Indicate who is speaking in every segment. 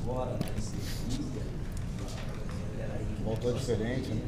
Speaker 1: Voltou diferente, né?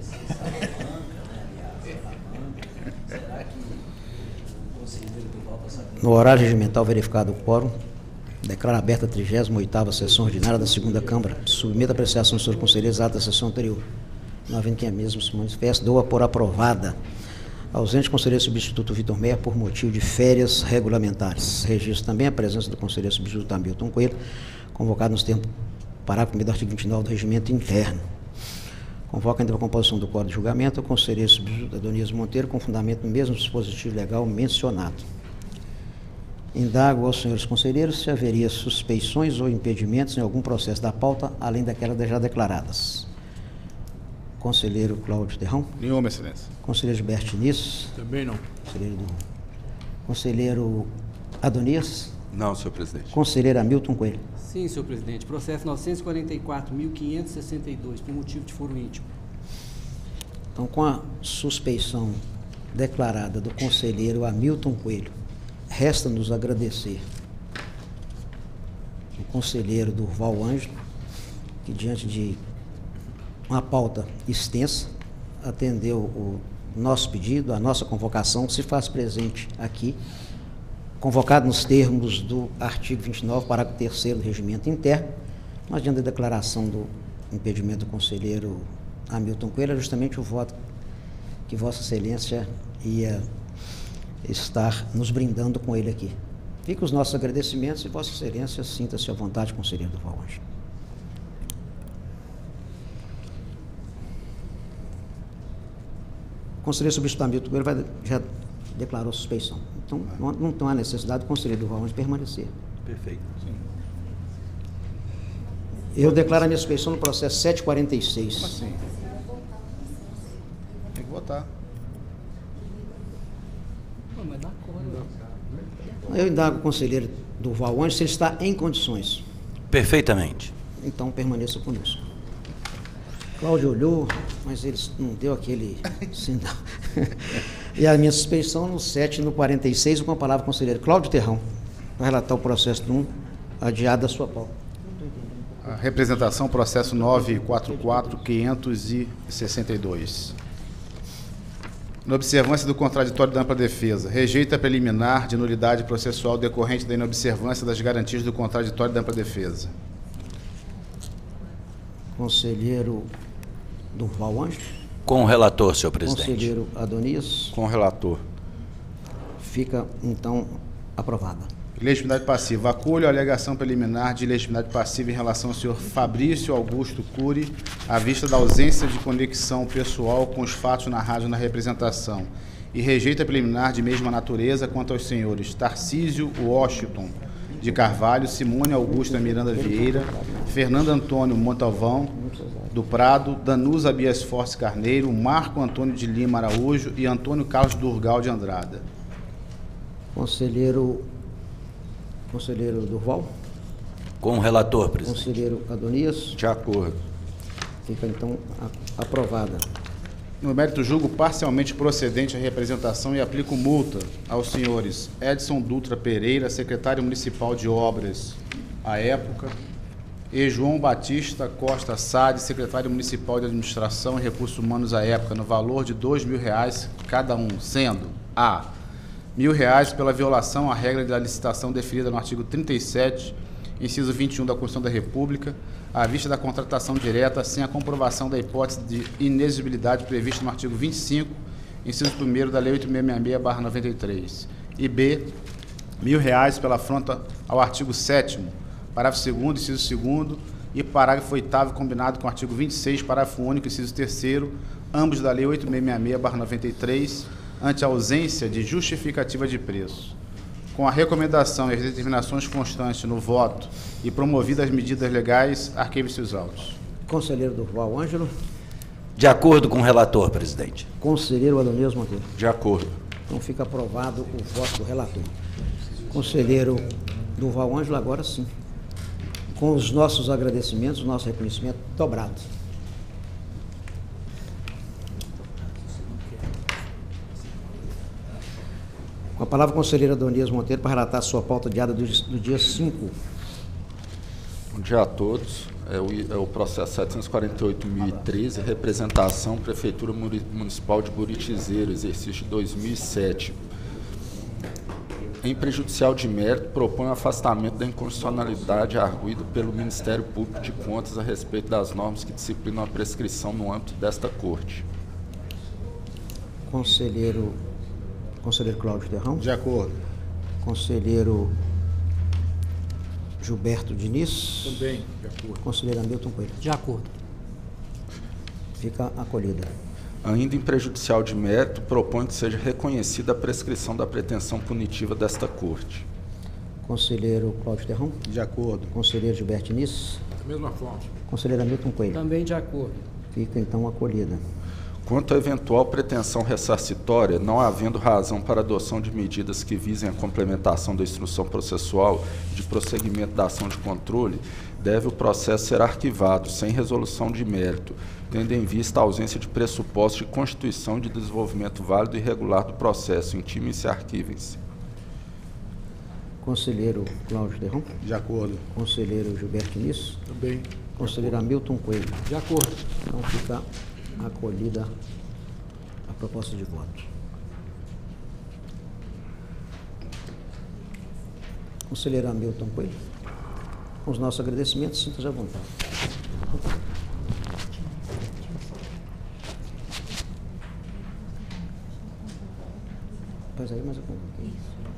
Speaker 2: No horário regimental verificado o quórum, declaro aberta a 38ª sessão ordinária da segunda Câmara. Submeto a apreciação dos senhores conselheiros à ata da sessão anterior. Não havendo quem a mesma se manifeste, dou-a por aprovada. Ausente conselheiro substituto Vitor Meyer por motivo de férias regulamentares. Registro também a presença do conselheiro substituto Hamilton Coelho, convocado nos termos parágrafo 1º do artigo 29 do regimento interno. Convoca ainda a composição do quadro de julgamento o conselheiro substituto Adonias Monteiro, com fundamento no mesmo dispositivo legal mencionado. Indago aos senhores conselheiros se haveria suspeições ou impedimentos em algum processo da pauta, além daquelas já declaradas. Conselheiro Cláudio Terrão.
Speaker 1: Nenhuma, excelência.
Speaker 2: Conselheiro Gilberto Nis.
Speaker 3: Também não.
Speaker 2: Conselheiro Adonias.
Speaker 4: Não, senhor presidente.
Speaker 2: Conselheiro Hamilton Coelho.
Speaker 3: Sim, senhor presidente. Processo 944.562, por motivo de foro íntimo.
Speaker 2: Então, com a suspeição declarada do conselheiro Hamilton Coelho, resta-nos agradecer o conselheiro Durval Ângelo, que diante de uma pauta extensa, atendeu o nosso pedido, a nossa convocação, se faz presente aqui, convocado nos termos do artigo 29, parágrafo 3º do regimento interno, mas diante da declaração do impedimento do conselheiro Hamilton Coelho, é justamente o voto que Vossa Excelência ia estar nos brindando com ele aqui. Fica os nossos agradecimentos e Vossa Excelência sinta-se à vontade, conselheiro Durval Ângelo. O conselheiro substituto Hamilton Coelho já declarou suspeição. Então, não há necessidade do conselheiro Durval Ângelo permanecer.
Speaker 4: Perfeito. Sim.
Speaker 2: Eu declaro a minha suspeição no processo 746.
Speaker 1: Como assim? Tem que votar.
Speaker 3: Mas dá cor.
Speaker 2: Eu indago o conselheiro Durval Ângelo se ele está em condições.
Speaker 4: Perfeitamente.
Speaker 2: Então, permaneça conosco. Cláudio olhou, mas ele não deu aquele sinal. E a minha suspeição no 7 e no 46, com a palavra conselheiro Cláudio Terrão, para relatar o processo 1, adiado da sua pauta.
Speaker 1: A representação, processo 944.562. Na observância do contraditório da ampla defesa, rejeita a preliminar de nulidade processual decorrente da inobservância das garantias do contraditório da ampla defesa.
Speaker 2: Conselheiro Durval Ângelo.
Speaker 4: Com o relator, senhor presidente.
Speaker 2: Conselheiro Adonias.
Speaker 4: Com o relator.
Speaker 2: Fica, então, aprovada.
Speaker 1: Legitimidade passiva. Acolho a alegação preliminar de legitimidade passiva em relação ao senhor Fabrício Augusto Cury, à vista da ausência de conexão pessoal com os fatos narrados na representação, e rejeita a preliminar de mesma natureza quanto aos senhores Tarcísio Washington de Carvalho, Simone Augusta Miranda Vieira, Fernando Antônio Montalvão do Prado, Danusa Bias Force Carneiro, Marco Antônio de Lima Araújo e Antônio Carlos Durgal de Andrada.
Speaker 2: Conselheiro Durval.
Speaker 4: Com o relator, presidente.
Speaker 2: Conselheiro Adonias.
Speaker 4: De acordo.
Speaker 2: Fica, então, aprovada.
Speaker 1: No mérito, julgo parcialmente procedente a representação e aplico multa aos senhores Edson Dutra Pereira, secretário municipal de obras à época, e João Batista Costa Sade, secretário municipal de administração e recursos humanos à época, no valor de R$2.000 cada um, sendo a R$1.000 pela violação à regra da licitação definida no artigo 37, inciso 21 da Constituição da República, à vista da contratação direta, sem a comprovação da hipótese de inexigibilidade prevista no artigo 25, inciso 1º da Lei 8666/93. E B, R$1.000 pela afronta ao artigo 7º, parágrafo 2º, inciso 2º, e parágrafo 8º combinado com o artigo 26, parágrafo único, inciso 3º, ambos da Lei 8666/93, ante a ausência de justificativa de preço. Com a recomendação e as determinações constantes no voto e promovidas as medidas legais, arquive-se os autos.
Speaker 2: Conselheiro Durval Ângelo.
Speaker 4: De acordo com o relator, presidente.
Speaker 2: Conselheiro Adonias Monteiro.
Speaker 4: De acordo.
Speaker 2: Então fica aprovado o voto do relator. Conselheiro Durval Ângelo, agora sim. Com os nossos agradecimentos, o nosso reconhecimento dobrado. Com a palavra, conselheiro Adonias Monteiro, para relatar a sua pauta diária do dia 5.
Speaker 5: Bom dia a todos. É o processo 748.013, representação Prefeitura Municipal de Buritizeiro, exercício de 2007. Em prejudicial de mérito, propõe o afastamento da inconstitucionalidade arguído pelo Ministério Público de Contas a respeito das normas que disciplinam a prescrição no âmbito desta Corte.
Speaker 2: Conselheiro Cláudio Terrão.
Speaker 1: De acordo.
Speaker 2: Conselheiro Gilberto Diniz.
Speaker 6: Também, de acordo.
Speaker 2: Conselheiro Hamilton Coelho.
Speaker 3: De acordo.
Speaker 2: Fica acolhida.
Speaker 5: Ainda em prejudicial de mérito, propõe que seja reconhecida a prescrição da pretensão punitiva desta Corte.
Speaker 2: Conselheiro Cláudio Terrão.
Speaker 1: De acordo.
Speaker 2: Conselheiro Gilberto Diniz.
Speaker 6: Da mesma forma.
Speaker 2: Conselheiro Hamilton Coelho.
Speaker 3: Também de acordo.
Speaker 2: Fica então acolhida.
Speaker 5: Quanto à eventual pretensão ressarcitória, não havendo razão para adoção de medidas que visem a complementação da instrução processual de prosseguimento da ação de controle, deve o processo ser arquivado, sem resolução de mérito, tendo em vista a ausência de pressupostos de constituição e de desenvolvimento válido e regular do processo. Intimem-se e arquivem-se.
Speaker 2: Conselheiro Cláudio Terrão.
Speaker 1: De acordo.
Speaker 2: Conselheiro Gilberto Diniz.
Speaker 6: Também.
Speaker 2: Conselheiro Hamilton Coelho.
Speaker 3: De acordo.
Speaker 2: Então fica acolhida a proposta de voto. Conselheiro Hamilton Coelho, com os nossos agradecimentos, sinta-se à vontade. Pois aí, mas eu convoquei.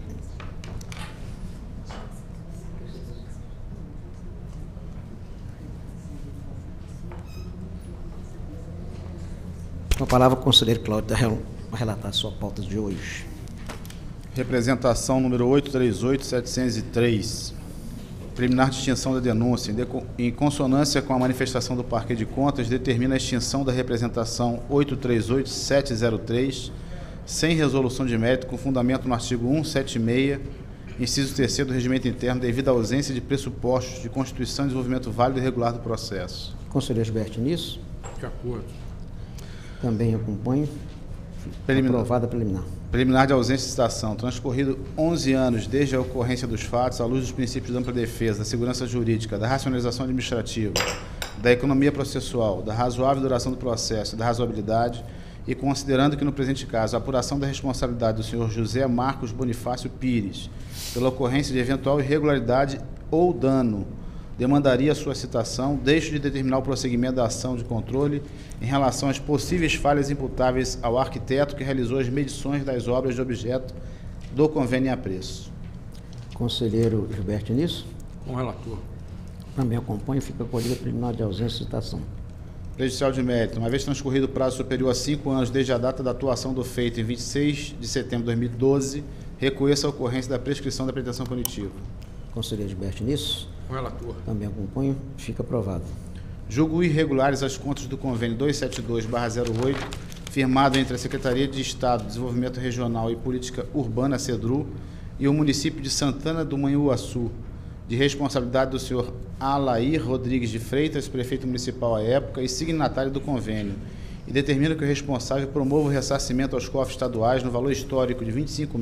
Speaker 2: Com a palavra, o conselheiro Cláudio Terrão vai relatar a sua pauta de hoje.
Speaker 1: Representação número 838.703. Preliminar de extinção da denúncia. Em consonância com a manifestação do Parquê de Contas, determina a extinção da representação 838.703, sem resolução de mérito, com fundamento no artigo 176, inciso 3º do Regimento Interno, devido à ausência de pressupostos de constituição e desenvolvimento válido e regular do processo.
Speaker 2: Conselheiro Gilberto Diniz.
Speaker 6: De acordo.
Speaker 2: Também acompanho. Aprovada a preliminar.
Speaker 1: Preliminar de ausência de citação. Transcorrido 11 anos desde a ocorrência dos fatos, à luz dos princípios da ampla defesa, da segurança jurídica, da racionalização administrativa, da economia processual, da razoável duração do processo e da razoabilidade, e considerando que, no presente caso, a apuração da responsabilidade do senhor José Marcos Bonifácio Pires, pela ocorrência de eventual irregularidade ou dano, demandaria a sua citação, deixo de determinar o prosseguimento da ação de controle em relação às possíveis falhas imputáveis ao arquiteto que realizou as medições das obras de objeto do convênio a preço.
Speaker 2: Conselheiro Gilberto Diniz.
Speaker 6: Com o relator.
Speaker 2: Também acompanho, fica acolhida a preliminar de ausência de citação.
Speaker 1: Prejudicial de mérito. Uma vez transcorrido o prazo superior a 5 anos desde a data da atuação do feito em 26 de setembro de 2012, reconheça a ocorrência da prescrição da pretensão punitiva.
Speaker 2: Conselheiro Gilberto Diniz.
Speaker 6: Com o relator.
Speaker 2: Também acompanho, fica aprovado.
Speaker 1: Julgo irregulares as contas do convênio 272/08, firmado entre a Secretaria de Estado de Desenvolvimento Regional e Política Urbana, CEDRU, e o município de Santana do Manhuaçu, de responsabilidade do senhor Alair Rodrigues de Freitas, prefeito municipal à época e signatário do convênio, e determina que o responsável promova o ressarcimento aos cofres estaduais no valor histórico de R$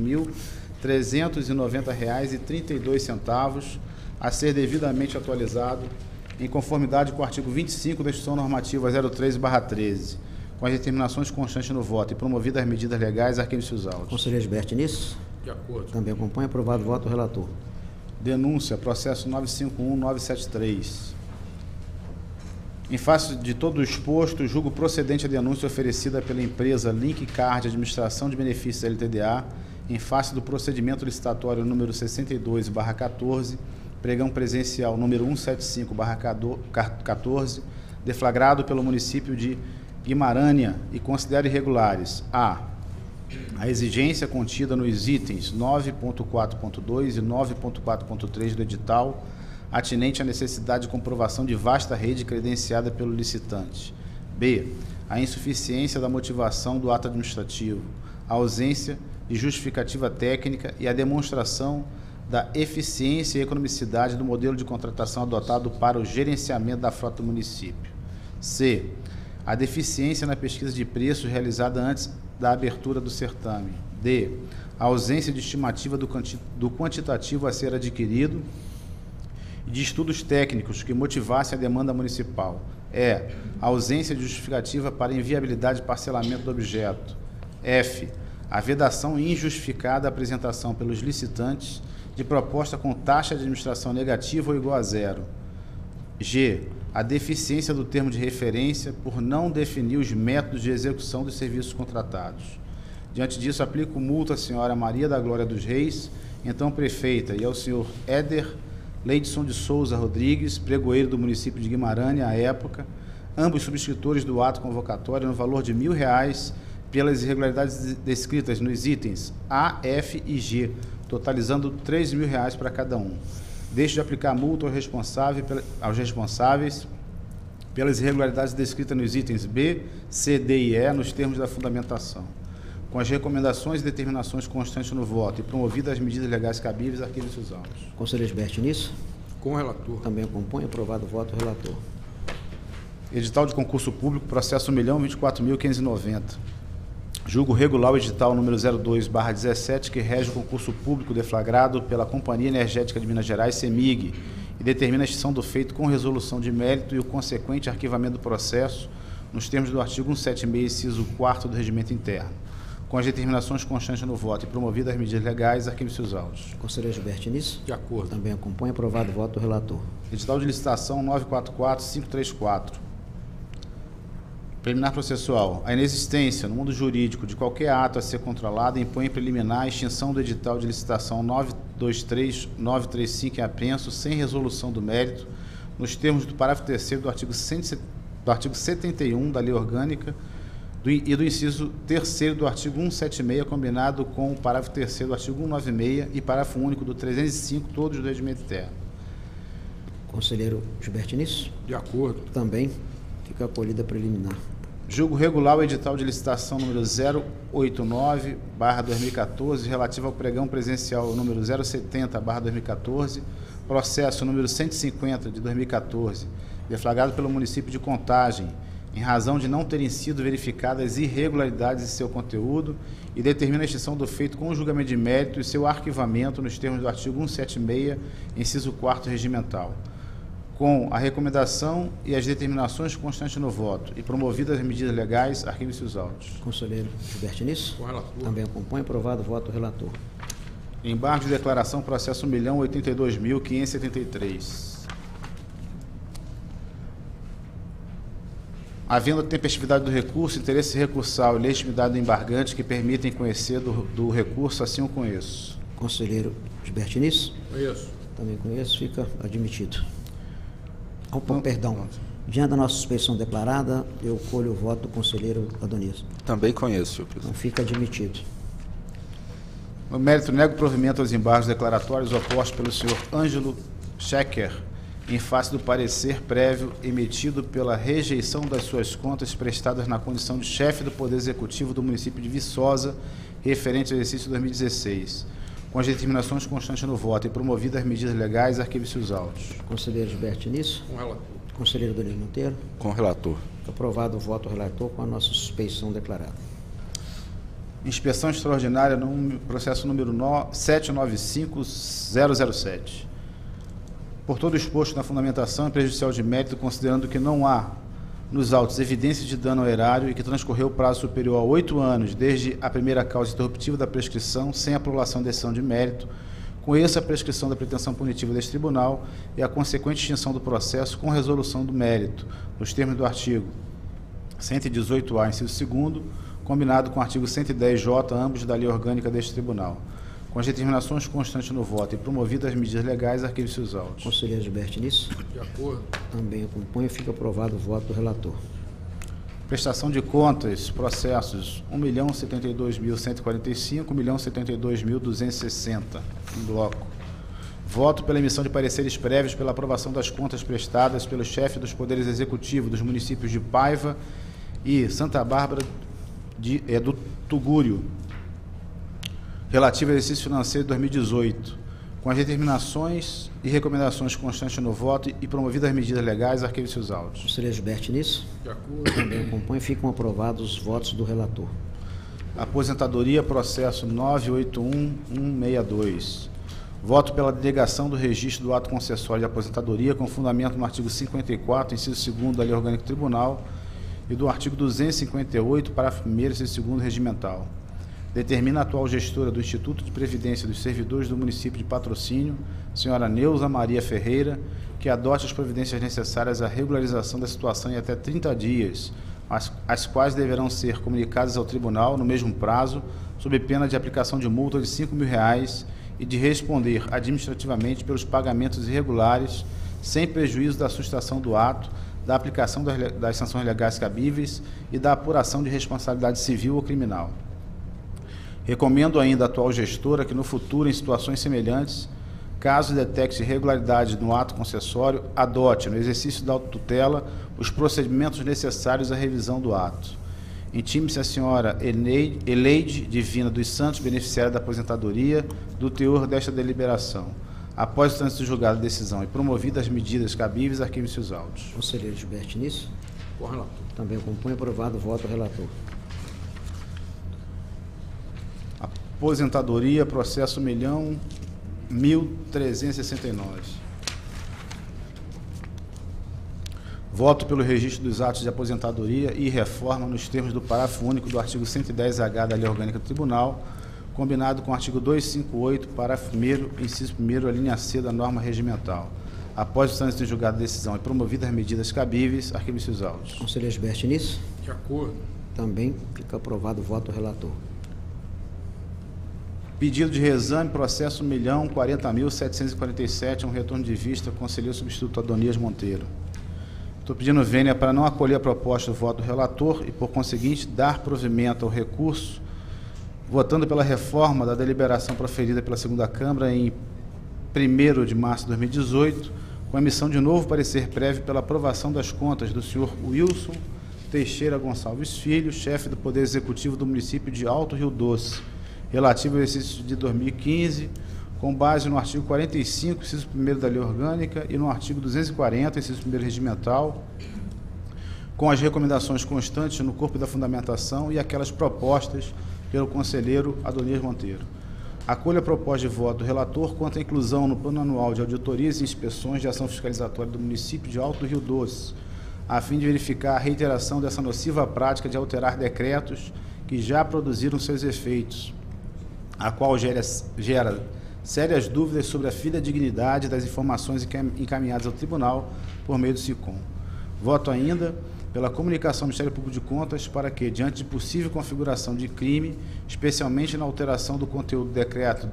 Speaker 1: 25.390,32, a ser devidamente atualizado, em conformidade com o artigo 25 da Instrução Normativa 013/13, com as determinações constantes no voto e promovidas as medidas legais, arquivos seus autos.
Speaker 2: Conselheiro Gilberto Diniz.
Speaker 6: De acordo.
Speaker 2: Também acompanho, aprovado o voto do relator.
Speaker 1: Denúncia, processo 951.973. Em face de todo o exposto, julgo procedente a denúncia oferecida pela empresa Link Card Administração de Benefícios LTDA, em face do procedimento licitatório número 62/14, pregão presencial número 175/14, deflagrado pelo município de Guimarães, e considera irregulares: a exigência contida nos itens 9.4.2 e 9.4.3 do edital, atinente à necessidade de comprovação de vasta rede credenciada pelo licitante. B, a insuficiência da motivação do ato administrativo, a ausência de justificativa técnica e a demonstração da eficiência e economicidade do modelo de contratação adotado para o gerenciamento da frota do município. C, a deficiência na pesquisa de preços realizada antes da abertura do certame. D, a ausência de estimativa do quantitativo a ser adquirido e de estudos técnicos que motivassem a demanda municipal. E. A ausência de justificativa para inviabilidade de parcelamento do objeto. F. A vedação injustificada da apresentação pelos licitantes de proposta com taxa de administração negativa ou igual a zero. G. A deficiência do termo de referência por não definir os métodos de execução dos serviços contratados. Diante disso, aplico multa à senhora Maria da Glória dos Reis, então prefeita, e ao senhor Éder Leidson de Souza Rodrigues, pregoeiro do município de Guimarães, à época, ambos subscritores do ato convocatório, no valor de R$1.000, pelas irregularidades descritas nos itens A, F e G, totalizando R$3.000 para cada um. Deixo de aplicar multa aos responsáveis pelas irregularidades descritas nos itens B, C, D e E, nos termos da fundamentação. Com as recomendações e determinações constantes no voto e promovidas as medidas legais cabíveis, arquivo seus autos.
Speaker 2: Conselheiro Gilberto Nisso.
Speaker 6: Com o relator.
Speaker 2: Também acompanho. Aprovado o voto do relator.
Speaker 1: Edital de concurso público, processo 1.024.590. Julgo regular o edital número 02/17, que rege o concurso público deflagrado pela Companhia Energética de Minas Gerais, CEMIG, e determina a extinção do feito com resolução de mérito e o consequente arquivamento do processo, nos termos do artigo 176, inciso 4º do Regimento Interno. Com as determinações constantes no voto e promovidas as medidas legais, arquivo seus autos.
Speaker 2: Conselheiro Gilberto Nisso.
Speaker 6: De acordo.
Speaker 2: Também acompanho. Aprovado o voto do relator.
Speaker 1: Edital de licitação 944-534. Preliminar processual. A inexistência, no mundo jurídico, de qualquer ato a ser controlado impõe preliminar a extinção do edital de licitação 923-935 em apenso, sem resolução do mérito, nos termos do parágrafo 3º do artigo 71 da Lei Orgânica e do inciso 3º do artigo 176, combinado com o parágrafo 3º do artigo 196 e parágrafo único do 305, todos do Regimento Interno.
Speaker 2: Conselheiro Gilberto Nisso.
Speaker 6: De acordo.
Speaker 2: Também fica acolhida preliminar.
Speaker 1: Julgo regular o edital de licitação número 089/2014, relativo ao pregão presencial número 070/2014, processo número 150 de 2014, deflagrado pelo município de Contagem, em razão de não terem sido verificadas irregularidades em seu conteúdo, e determina a extinção do feito com julgamento de mérito e seu arquivamento nos termos do artigo 176, inciso 4º regimental. Com a recomendação e as determinações constantes no voto e promovidas as medidas legais, arquivo-se os autos.
Speaker 2: Conselheiro Gilberto Nisso.
Speaker 6: Com o relator.
Speaker 2: Também acompanho. Aprovado o voto do relator.
Speaker 1: Embargo de declaração, processo 1.082.573. Havendo tempestividade do recurso, interesse recursal e legitimidade do embargante que permitem conhecer do recurso, assim o conheço.
Speaker 2: Conselheiro Gilberto Nisso.
Speaker 6: Conheço.
Speaker 2: Também conheço. Fica admitido. Perdão. Diante da nossa suspeição declarada, eu colho o voto do conselheiro Adonis.
Speaker 5: Também conheço, senhor
Speaker 2: Então
Speaker 5: presidente.
Speaker 2: fica admitido.
Speaker 1: No mérito, nego provimento aos embargos declaratórios opostos pelo senhor Ângelo Schecker, em face do parecer prévio emitido pela rejeição das suas contas prestadas na condição de chefe do Poder Executivo do município de Viçosa, referente ao exercício 2016. Com as determinações constantes no voto e promovidas as medidas legais, arquivo-se os autos.
Speaker 2: Conselheiro Gilberto Nisso.
Speaker 6: Com o relator.
Speaker 2: Conselheiro Adonis Monteiro.
Speaker 5: Com o relator.
Speaker 2: Aprovado o voto do relator com a nossa suspeição declarada.
Speaker 1: Inspeção extraordinária no processo número 795007. Por todo o exposto na fundamentação e prejudicial de mérito, considerando que não há nos autos evidências de dano ao erário e que transcorreu o prazo superior a 8 anos desde a primeira causa interruptiva da prescrição, sem aprovação da decisão de mérito, conheço a prescrição da pretensão punitiva deste tribunal e a consequente extinção do processo com resolução do mérito, nos termos do artigo 118-A, inciso 2º, combinado com o artigo 110-J, ambos da lei orgânica deste tribunal. Com as determinações constantes no voto e promovidas as medidas legais, arquivo-se os autos.
Speaker 2: Conselheiro Gilberto Nisso.
Speaker 6: De acordo.
Speaker 2: Também acompanho. Fica aprovado o voto do relator.
Speaker 1: Prestação de contas, processos 1.072.145, 1.072.260, em bloco. Voto pela emissão de pareceres prévios pela aprovação das contas prestadas pelo chefe dos poderes executivos dos municípios de Paiva e Santa Bárbara do Tugúrio, relativo ao exercício financeiro de 2018, com as determinações e recomendações constantes no voto e promovidas as medidas legais, arquivo-se os autos.
Speaker 2: Conselheiro Gilberto Nisso.
Speaker 6: De acordo.
Speaker 2: Também acompanho. Ficam aprovados os votos do relator.
Speaker 1: Aposentadoria, processo 981.162. Voto pela denegação do registro do ato concessório de aposentadoria com fundamento no artigo 54, inciso 2º da Lei Orgânica do Tribunal e do artigo 258, parágrafo 1º, inciso 2º regimental. Determina a atual gestora do Instituto de Previdência dos Servidores do Município de Patrocínio, senhora Neuza Maria Ferreira, que adote as providências necessárias à regularização da situação em até 30 dias, as quais deverão ser comunicadas ao Tribunal no mesmo prazo, sob pena de aplicação de multa de R$ 5.000 e de responder administrativamente pelos pagamentos irregulares, sem prejuízo da sustação do ato, da aplicação das sanções legais cabíveis e da apuração de responsabilidade civil ou criminal. Recomendo ainda à atual gestora que, no futuro, em situações semelhantes, caso detecte irregularidade no ato concessório, adote, no exercício da autotutela, os procedimentos necessários à revisão do ato. Intime-se a senhora Eleide Divina dos Santos, beneficiária da aposentadoria, do teor desta deliberação. Após o trânsito julgado a decisão e promovidas as medidas cabíveis, arquive-se os autos.
Speaker 2: Conselheiro Gilberto Nisso.
Speaker 6: Com o relator.
Speaker 2: Também acompanho. Aprovado. Voto relator.
Speaker 1: Aposentadoria, processo 1.1369. Voto pelo registro dos atos de aposentadoria e reforma nos termos do parágrafo único do artigo 110-H da Lei Orgânica do Tribunal, combinado com o artigo 258, parágrafo 1º, inciso 1º, a linha C da norma regimental. Após o trânsito em julgado a decisão e promovidas as medidas cabíveis, arquive-se os autos.
Speaker 2: Conselheiro Gilberto Nisso.
Speaker 6: De acordo.
Speaker 2: Também fica aprovado. Voto relator.
Speaker 1: Pedido de reexame, processo 1.040.747, um retorno de vista, conselheiro substituto Adonias Monteiro. Estou pedindo vênia para não acolher a proposta do voto do relator e, por conseguinte, dar provimento ao recurso, votando pela reforma da deliberação proferida pela segunda Câmara em 1º de março de 2018, com a emissão de novo parecer prévio pela aprovação das contas do senhor Wilson Teixeira Gonçalves Filho, chefe do Poder Executivo do município de Alto Rio Doce, relativo ao exercício de 2015, com base no artigo 45, inciso 1º da Lei Orgânica e no artigo 240, inciso 1º regimental, com as recomendações constantes no corpo da fundamentação e aquelas propostas pelo conselheiro Adonias Monteiro. Acolho a proposta de voto do relator quanto à inclusão no plano anual de auditorias e inspeções de ação fiscalizatória do município de Alto Rio Doce, a fim de verificar a reiteração dessa nociva prática de alterar decretos que já produziram seus efeitos, a qual gera sérias dúvidas sobre a fidedignidade das informações encaminhadas ao tribunal por meio do SICOM. Voto ainda pela comunicação ao Ministério Público de Contas para que, diante de possível configuração de crime, especialmente na alteração do conteúdo do decreto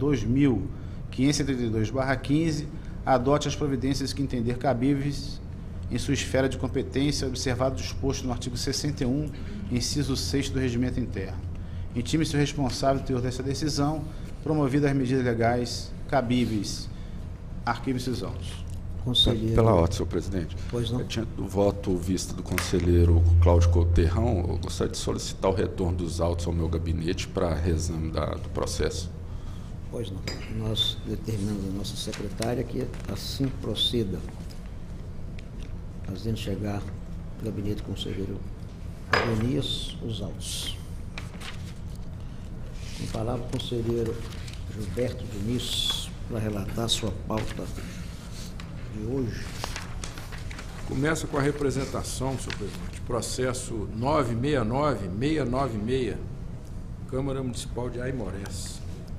Speaker 1: 2.532/15, adote as providências que entender cabíveis em sua esfera de competência, observado o disposto no artigo 61, inciso 6 do Regimento Interno. Intime-se o responsável do teor dessa decisão, promovidas as medidas legais cabíveis. Arquive-se os autos.
Speaker 2: Conselheiro.
Speaker 5: Pela ordem, senhor presidente.
Speaker 2: Pois não.
Speaker 5: Diante do voto visto do conselheiro Cláudio Couterrão, eu gostaria de solicitar o retorno dos autos ao meu gabinete para reexame do processo.
Speaker 2: Pois não. Nós determinamos a nossa secretária que assim proceda, fazendo chegar ao gabinete do conselheiro Adonias os autos. Com a palavra o conselheiro Gilberto Diniz para relatar sua pauta de hoje.
Speaker 6: Começa com a representação, senhor presidente. Processo 969-696, Câmara Municipal de Aimorés.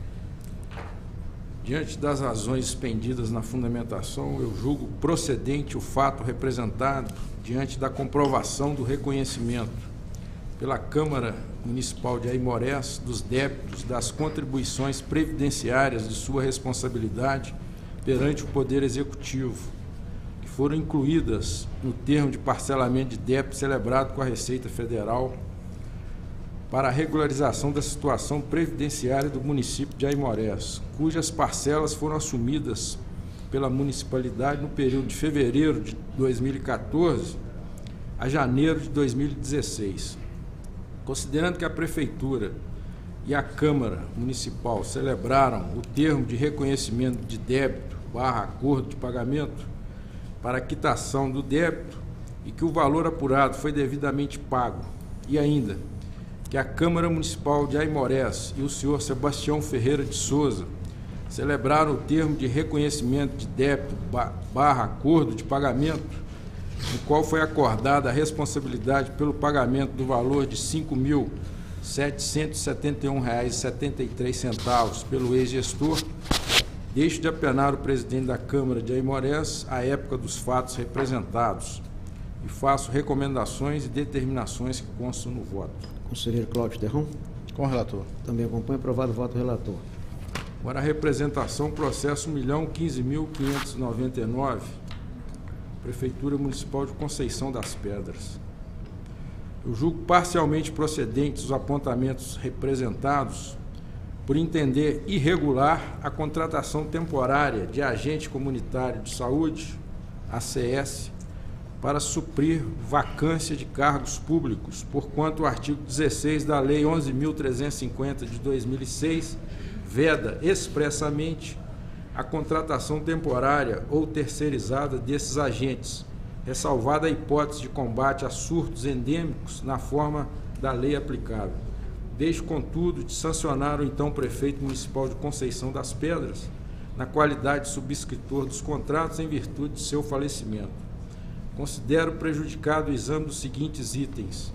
Speaker 6: Diante das razões expendidas na fundamentação, eu julgo procedente o fato representado diante da comprovação do reconhecimento pela Câmara Municipal de Aimorés dos débitos das contribuições previdenciárias de sua responsabilidade perante o Poder Executivo, que foram incluídas no termo de parcelamento de débito celebrado com a Receita Federal para a regularização da situação previdenciária do município de Aimorés, cujas parcelas foram assumidas pela municipalidade no período de fevereiro de 2014 a janeiro de 2016. Considerando que a Prefeitura e a Câmara Municipal celebraram o termo de reconhecimento de débito / acordo de pagamento para a quitação do débito e que o valor apurado foi devidamente pago, e ainda que a Câmara Municipal de Aimorés e o senhor Sebastião Ferreira de Souza celebrar o termo de reconhecimento de débito barra acordo de pagamento, no qual foi acordada a responsabilidade pelo pagamento do valor de R$ 5.771,73 pelo ex-gestor, deixo de apenar o presidente da Câmara de Aimorés à época dos fatos representados e faço recomendações e determinações que constam no voto.
Speaker 2: Conselheiro Cláudio Terron.
Speaker 1: Com o relator.
Speaker 2: Também acompanho. Aprovado o voto do relator.
Speaker 6: Agora a representação, processo 1.015.599, Prefeitura Municipal de Conceição das Pedras. Eu julgo parcialmente procedentes os apontamentos representados por entender irregular a contratação temporária de agente comunitário de saúde, ACS, para suprir vacância de cargos públicos, porquanto o artigo 16 da Lei 11.350 de 2006 veda expressamente a contratação temporária ou terceirizada desses agentes, ressalvada a hipótese de combate a surtos endêmicos na forma da lei aplicável. Deixo, contudo, de sancionar o então prefeito municipal de Conceição das Pedras, na qualidade de subscritor dos contratos em virtude de seu falecimento. Considero prejudicado o exame dos seguintes itens: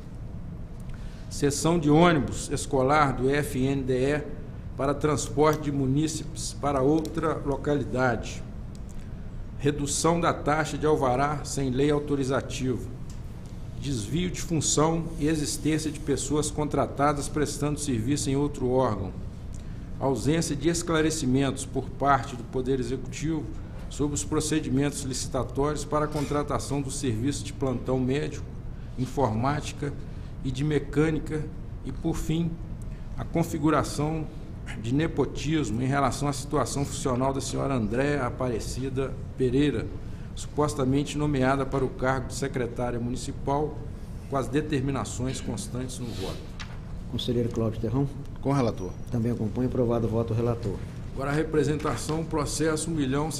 Speaker 6: cessão de ônibus escolar do FNDE para transporte de munícipes para outra localidade, redução da taxa de alvará sem lei autorizativa, desvio de função e existência de pessoas contratadas prestando serviço em outro órgão, ausência de esclarecimentos por parte do Poder Executivo sobre os procedimentos licitatórios para a contratação do serviço de plantão médico, informática e de mecânica e, por fim, a configuração de nepotismo em relação à situação funcional da senhora Andréa Aparecida Pereira, supostamente nomeada para o cargo de secretária municipal, com as determinações constantes no voto.
Speaker 2: Conselheiro Cláudio Terron.
Speaker 1: Com o relator.
Speaker 2: Também acompanho. Aprovado o voto do relator.
Speaker 6: Agora a representação, processo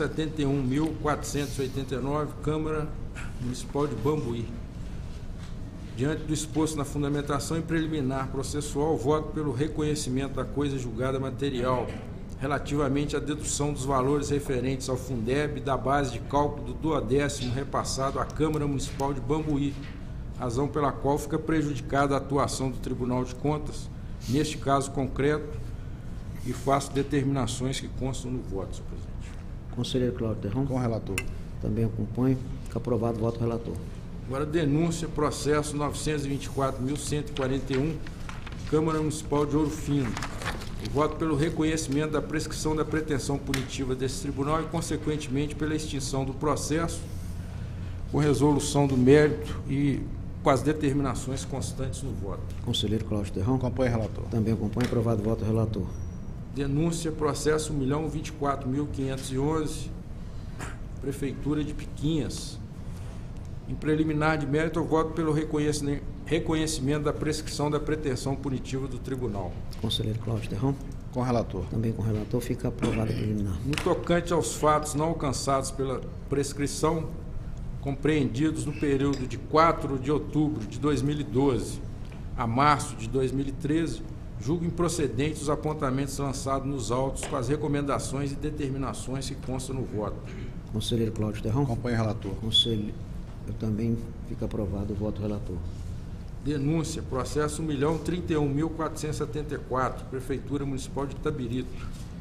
Speaker 6: 1.071.489, Câmara Municipal de Bambuí. Diante do exposto na fundamentação e preliminar processual, voto pelo reconhecimento da coisa julgada material, relativamente à dedução dos valores referentes ao Fundeb da base de cálculo do 12º repassado à Câmara Municipal de Bambuí, razão pela qual fica prejudicada a atuação do Tribunal de Contas, neste caso concreto, e faço determinações que constam no voto, senhor presidente.
Speaker 2: Conselheiro Cláudio Terron.
Speaker 1: Com o relator.
Speaker 2: Também acompanho. Fica aprovado o voto do relator.
Speaker 6: Agora, denúncia, processo 924.141, Câmara Municipal de Ouro Fino. Eu voto pelo reconhecimento da prescrição da pretensão punitiva desse tribunal e, consequentemente, pela extinção do processo, com resolução do mérito e com as determinações constantes no voto.
Speaker 2: Conselheiro Cláudio Terron.
Speaker 1: Acompanha o relator.
Speaker 2: Também acompanho. Aprovado o voto do relator.
Speaker 6: Denúncia, processo 1.024.511, Prefeitura de Piquinhas. Em preliminar de mérito, eu voto pelo reconhecimento da prescrição da pretensão punitiva do tribunal.
Speaker 2: Conselheiro Cláudio Terron.
Speaker 1: Com o relator.
Speaker 2: Também com o relator. Fica aprovado a preliminar.
Speaker 6: No tocante aos fatos não alcançados pela prescrição, compreendidos no período de 4 de outubro de 2012 a março de 2013, julgo improcedentes os apontamentos lançados nos autos com as recomendações e determinações que constam no voto.
Speaker 2: Conselheiro Cláudio Terron.
Speaker 1: Acompanha o relator.
Speaker 2: Conselheiro. Eu também fica aprovado o voto do relator.
Speaker 6: Denúncia, processo 1.031.474, Prefeitura Municipal de Itabirito.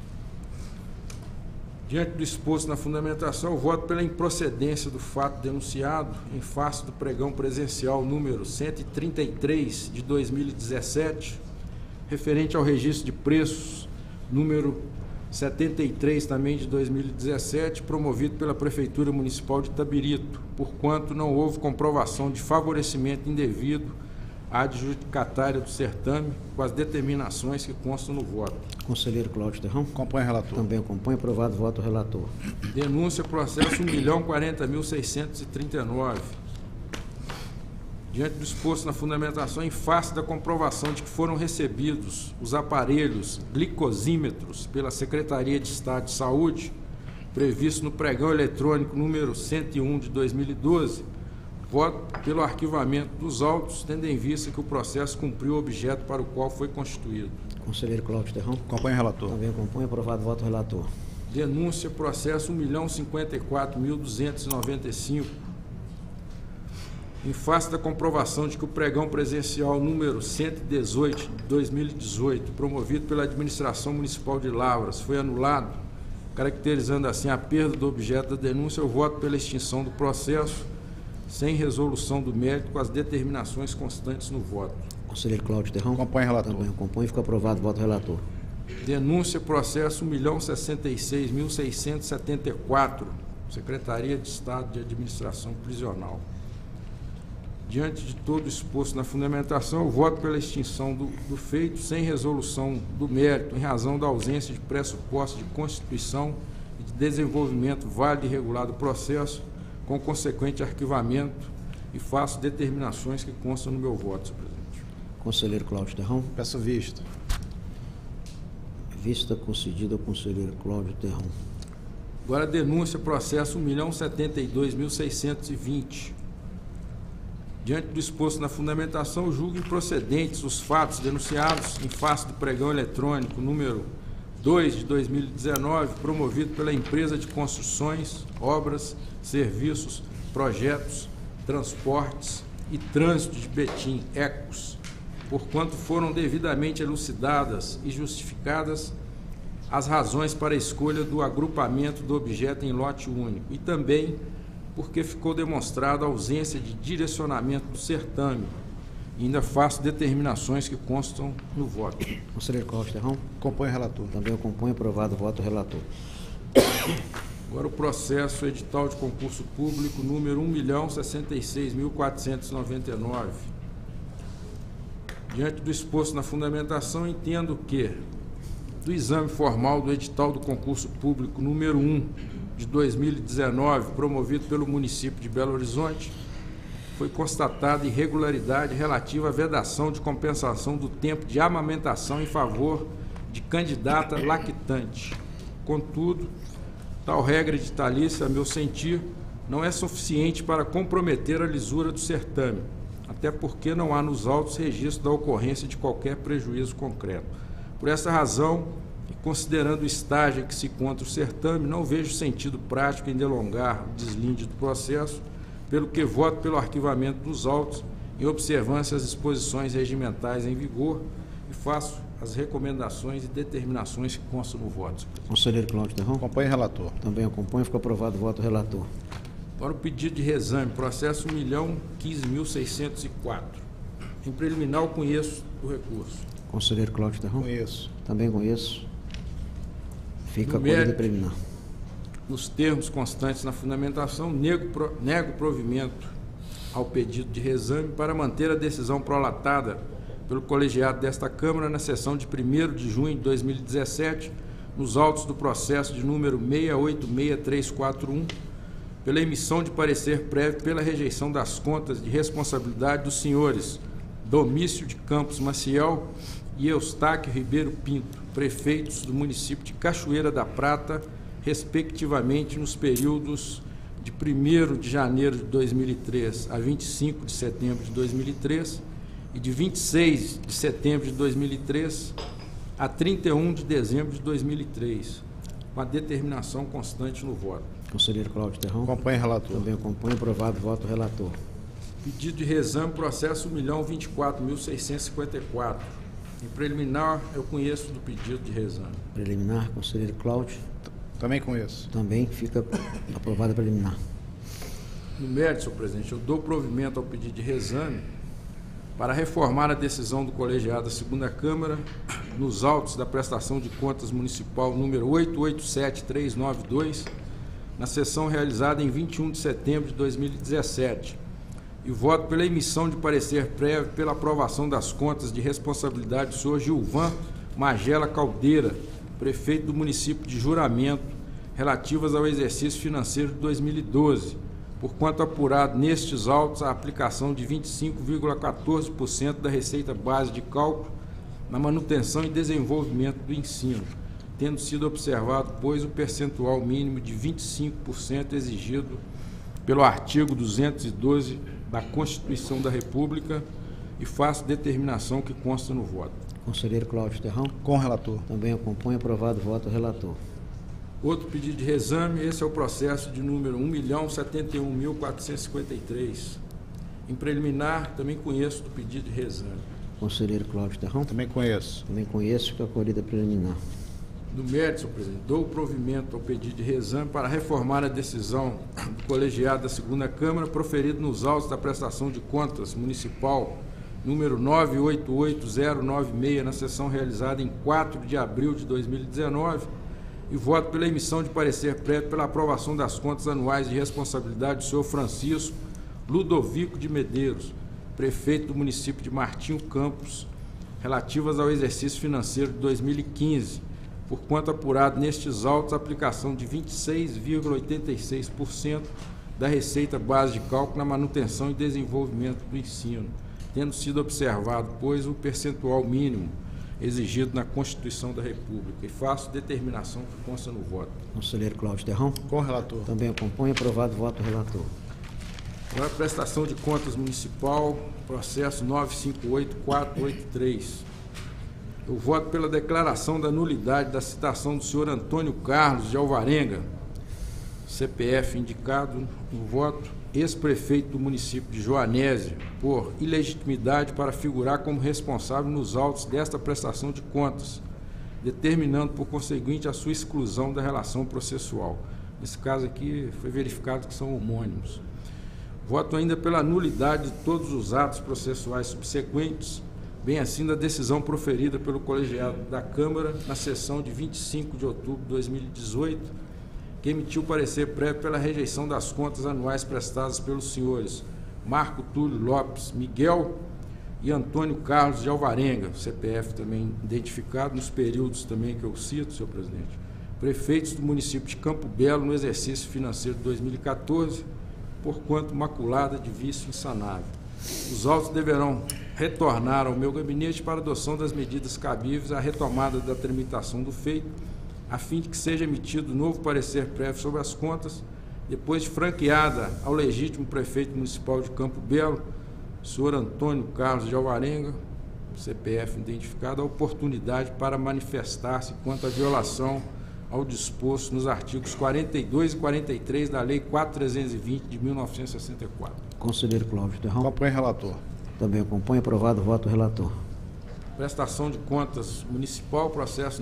Speaker 6: Diante do exposto na fundamentação, eu voto pela improcedência do fato denunciado em face do pregão presencial número 133 de 2017, referente ao registro de preços número 73 também de 2017, promovido pela Prefeitura Municipal de Itabirito, porquanto não houve comprovação de favorecimento indevido à adjudicatária do certame, com as determinações que constam no voto.
Speaker 2: Conselheiro Cláudio Terron.
Speaker 1: Acompanha o relator.
Speaker 2: Também acompanho. Aprovado o voto do relator.
Speaker 6: Denúncia, processo 1.040.639. Diante do exposto na fundamentação, em face da comprovação de que foram recebidos os aparelhos glicosímetros pela Secretaria de Estado de Saúde, previsto no pregão eletrônico número 101 de 2012, Voto pelo arquivamento dos autos, tendo em vista que o processo cumpriu o objeto para o qual foi constituído.
Speaker 2: Conselheiro Cláudio Terrão.
Speaker 1: Acompanhe o relator.
Speaker 2: Também acompanho. Aprovado. Voto relator.
Speaker 6: Denúncia, processo 1.054.295. Em face da comprovação de que o pregão presencial número 118 de 2018, promovido pela Administração Municipal de Lavras, foi anulado, caracterizando assim a perda do objeto da denúncia, eu voto pela extinção do processo, sem resolução do mérito, com as determinações constantes no voto.
Speaker 2: Conselheiro Cláudio Terrão.
Speaker 1: Acompanhe o relator.
Speaker 2: Também acompanho. Fica aprovado. Voto relator.
Speaker 6: Denúncia, processo 1.066.674, Secretaria de Estado de Administração Prisional. Diante de todo o exposto na fundamentação, eu voto pela extinção do feito, sem resolução do mérito, em razão da ausência de pressuposto de constituição e de desenvolvimento válido e regular do processo, com consequente arquivamento, e faço determinações que constam no meu voto, senhor presidente.
Speaker 2: Conselheiro Cláudio Terrão.
Speaker 1: Peço vista.
Speaker 2: Vista concedida ao conselheiro Cláudio Terrão.
Speaker 6: Agora, a denúncia, processo 1.072.620. Diante do exposto na fundamentação, julgo improcedentes os fatos denunciados em face do pregão eletrônico número 2 de 2019, promovido pela empresa de construções, obras, serviços, projetos, transportes e trânsito de Betim, Ecos, porquanto foram devidamente elucidadas e justificadas as razões para a escolha do agrupamento do objeto em lote único, e também porque ficou demonstrada a ausência de direcionamento do certame. E ainda faço determinações que constam no voto.
Speaker 2: Conselheiro Cláudio Terrão.
Speaker 1: Acompanhe o relator.
Speaker 2: Também acompanho. Aprovado. Voto relator.
Speaker 6: Agora o processo edital de concurso público número 1.066.499. Diante do exposto na fundamentação, entendo que, do exame formal do edital do concurso público número 1 de 2019, promovido pelo município de Belo Horizonte, foi constatada irregularidade relativa à vedação de compensação do tempo de amamentação em favor de candidata lactante. Contudo, tal regra editalícia, a meu sentir, não é suficiente para comprometer a lisura do certame, até porque não há nos autos registro da ocorrência de qualquer prejuízo concreto. Por essa razão, e considerando o estágio em que se encontra o certame, não vejo sentido prático em delongar o deslinde do processo, pelo que voto pelo arquivamento dos autos, em observância às disposições regimentais em vigor, e faço as recomendações e determinações que constam no voto.
Speaker 2: Conselheiro Cláudio Terrão.
Speaker 1: Acompanhe o relator.
Speaker 2: Também acompanho. Fica aprovado. Voto relator.
Speaker 6: Para o pedido de reexame, processo 1.015.604. Em preliminar, eu conheço o recurso.
Speaker 2: Conselheiro Cláudio Terrão.
Speaker 1: Conheço.
Speaker 2: Também conheço. Fica
Speaker 6: No
Speaker 2: acolhida
Speaker 6: mérito,
Speaker 2: preliminar.
Speaker 6: Nos termos constantes na fundamentação, nego provimento ao pedido de reexame para manter a decisão prolatada pelo colegiado desta Câmara na sessão de 1º de junho de 2017, nos autos do processo de número 686341, pela emissão de parecer prévio pela rejeição das contas de responsabilidade dos senhores Domício de Campos Maciel e Eustáquio Ribeiro Pinto, prefeitos do município de Cachoeira da Prata, respectivamente nos períodos de 1º de janeiro de 2003 a 25 de setembro de 2003 e de 26 de setembro de 2003 a 31 de dezembro de 2003, com a determinação constante no voto.
Speaker 2: Conselheiro Cláudio Terrão.
Speaker 1: Acompanhe o relator.
Speaker 2: Também acompanho. Aprovado. Voto relator.
Speaker 6: Pedido de reexame, processo 1.024.654. Em preliminar, eu conheço do pedido de reexame.
Speaker 2: Preliminar. Conselheiro Cláudio.
Speaker 1: Também conheço.
Speaker 2: Também fica aprovada preliminar.
Speaker 6: No mérito, senhor presidente, eu dou provimento ao pedido de reexame para reformar a decisão do colegiado da segunda Câmara nos autos da prestação de contas municipal número 887392, na sessão realizada em 21 de setembro de 2017, e voto pela emissão de parecer prévio pela aprovação das contas de responsabilidade do senhor Gilvan Magela Caldeira, prefeito do município de Juramento, relativas ao exercício financeiro de 2012, porquanto apurado nestes autos a aplicação de 25,14% da receita base de cálculo na manutenção e desenvolvimento do ensino, tendo sido observado, pois, o percentual mínimo de 25% exigido pelo artigo 212 da Constituição da República e faço determinação que consta no voto.
Speaker 2: Conselheiro Cláudio Terrão.
Speaker 1: Com o relator.
Speaker 2: Também acompanho. Aprovado o voto. Relator.
Speaker 6: Outro pedido de reexame, esse é o processo de número 1.071.453. Em preliminar, também conheço do pedido de reexame.
Speaker 2: Conselheiro Cláudio Terrão.
Speaker 1: Também conheço.
Speaker 2: Também conheço. Fica acolhida preliminar.
Speaker 6: No mérito, senhor presidente, dou provimento ao pedido de reexame para reformar a decisão do colegiado da segunda Câmara proferido nos autos da prestação de contas municipal número 988096, na sessão realizada em 4 de abril de 2019, e voto pela emissão de parecer prévio pela aprovação das contas anuais de responsabilidade do senhor Francisco Ludovico de Medeiros, prefeito do município de Martinho Campos, relativas ao exercício financeiro de 2015, por quanto apurado nestes autos a aplicação de 26,86% da receita base de cálculo na manutenção e desenvolvimento do ensino, tendo sido observado, pois, o percentual mínimo exigido na Constituição da República, e faço determinação que consta no voto.
Speaker 2: Conselheiro Cláudio Terrão.
Speaker 1: Com o relator.
Speaker 2: Também acompanho. Aprovado o voto. Relator.
Speaker 6: Agora, prestação de contas municipal, processo 958483. Eu voto pela declaração da nulidade da citação do senhor Antônio Carlos de Alvarenga, CPF indicado no voto, ex-prefeito do município de Joanésia, por ilegitimidade para figurar como responsável nos autos desta prestação de contas, determinando, por conseguinte, a sua exclusão da relação processual. Nesse caso aqui, foi verificado que são homônimos. Voto ainda pela nulidade de todos os atos processuais subsequentes, bem assim da decisão proferida pelo colegiado da Câmara na sessão de 25 de outubro de 2018, que emitiu parecer prévio pela rejeição das contas anuais prestadas pelos senhores Marco Túlio Lopes Miguel e Antônio Carlos de Alvarenga, CPF também identificado nos períodos também que eu cito, senhor presidente, prefeitos do município de Campo Belo no exercício financeiro de 2014, porquanto maculada de vício insanável. Os autos deverão retornar ao meu gabinete para adoção das medidas cabíveis à retomada da tramitação do feito, a fim de que seja emitido novo parecer prévio sobre as contas, depois de franqueada ao legítimo prefeito municipal de Campo Belo, senhor Antônio Carlos de Alvarenga, CPF identificado, a oportunidade para manifestar-se quanto à violação ao disposto nos artigos 42 e 43 da Lei 4.320 de 1964.
Speaker 2: Conselheiro Cláudio Terrão.
Speaker 1: Acompanho o relator.
Speaker 2: Também acompanho. Aprovado o voto. Relator.
Speaker 6: Prestação de contas municipal, processo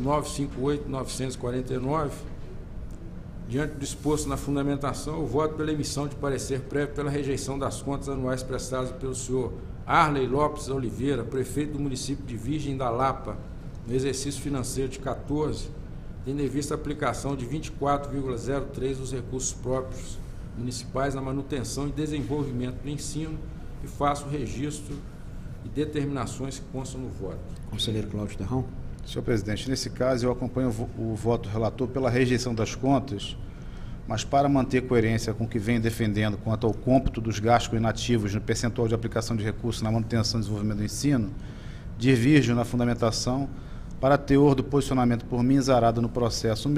Speaker 6: 958.949. Diante do disposto na fundamentação, eu voto pela emissão de parecer prévio pela rejeição das contas anuais prestadas pelo senhor Arley Lopes Oliveira, prefeito do município de Virgem da Lapa, no exercício financeiro de 14, tendo em vista a aplicação de 24,03% dos recursos próprios municipais na manutenção e desenvolvimento do ensino, e faço o registro e determinações que constam no voto.
Speaker 2: Conselheiro Cláudio Terrão.
Speaker 1: Senhor presidente, nesse caso eu acompanho o voto do relator pela rejeição das contas, mas para manter coerência com o que vem defendendo quanto ao cômputo dos gastos inativos no percentual de aplicação de recursos na manutenção e desenvolvimento do ensino, diverjo na fundamentação para teor do posicionamento por mim exarado no processo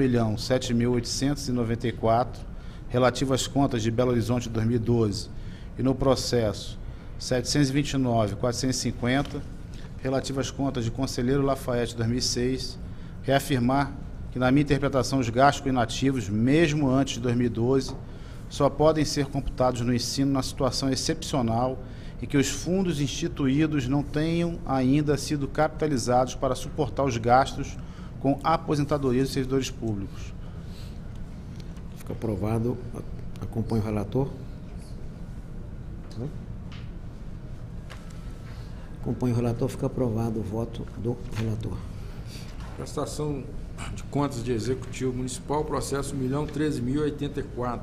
Speaker 1: 1.007.894, relativo às contas de Belo Horizonte de 2012, e no processo 729.450, relativo às contas de Conselheiro Lafayette 2006, reafirmar que, na minha interpretação, os gastos inativos, mesmo antes de 2012, só podem ser computados no ensino na situação excepcional e que os fundos instituídos não tenham ainda sido capitalizados para suportar os gastos com aposentadoria dos servidores públicos.
Speaker 2: Fica aprovado. Acompanho o relator. Acompanho o relator. Fica aprovado o voto do relator.
Speaker 6: Prestação de contas de executivo municipal, processo 1.013.084.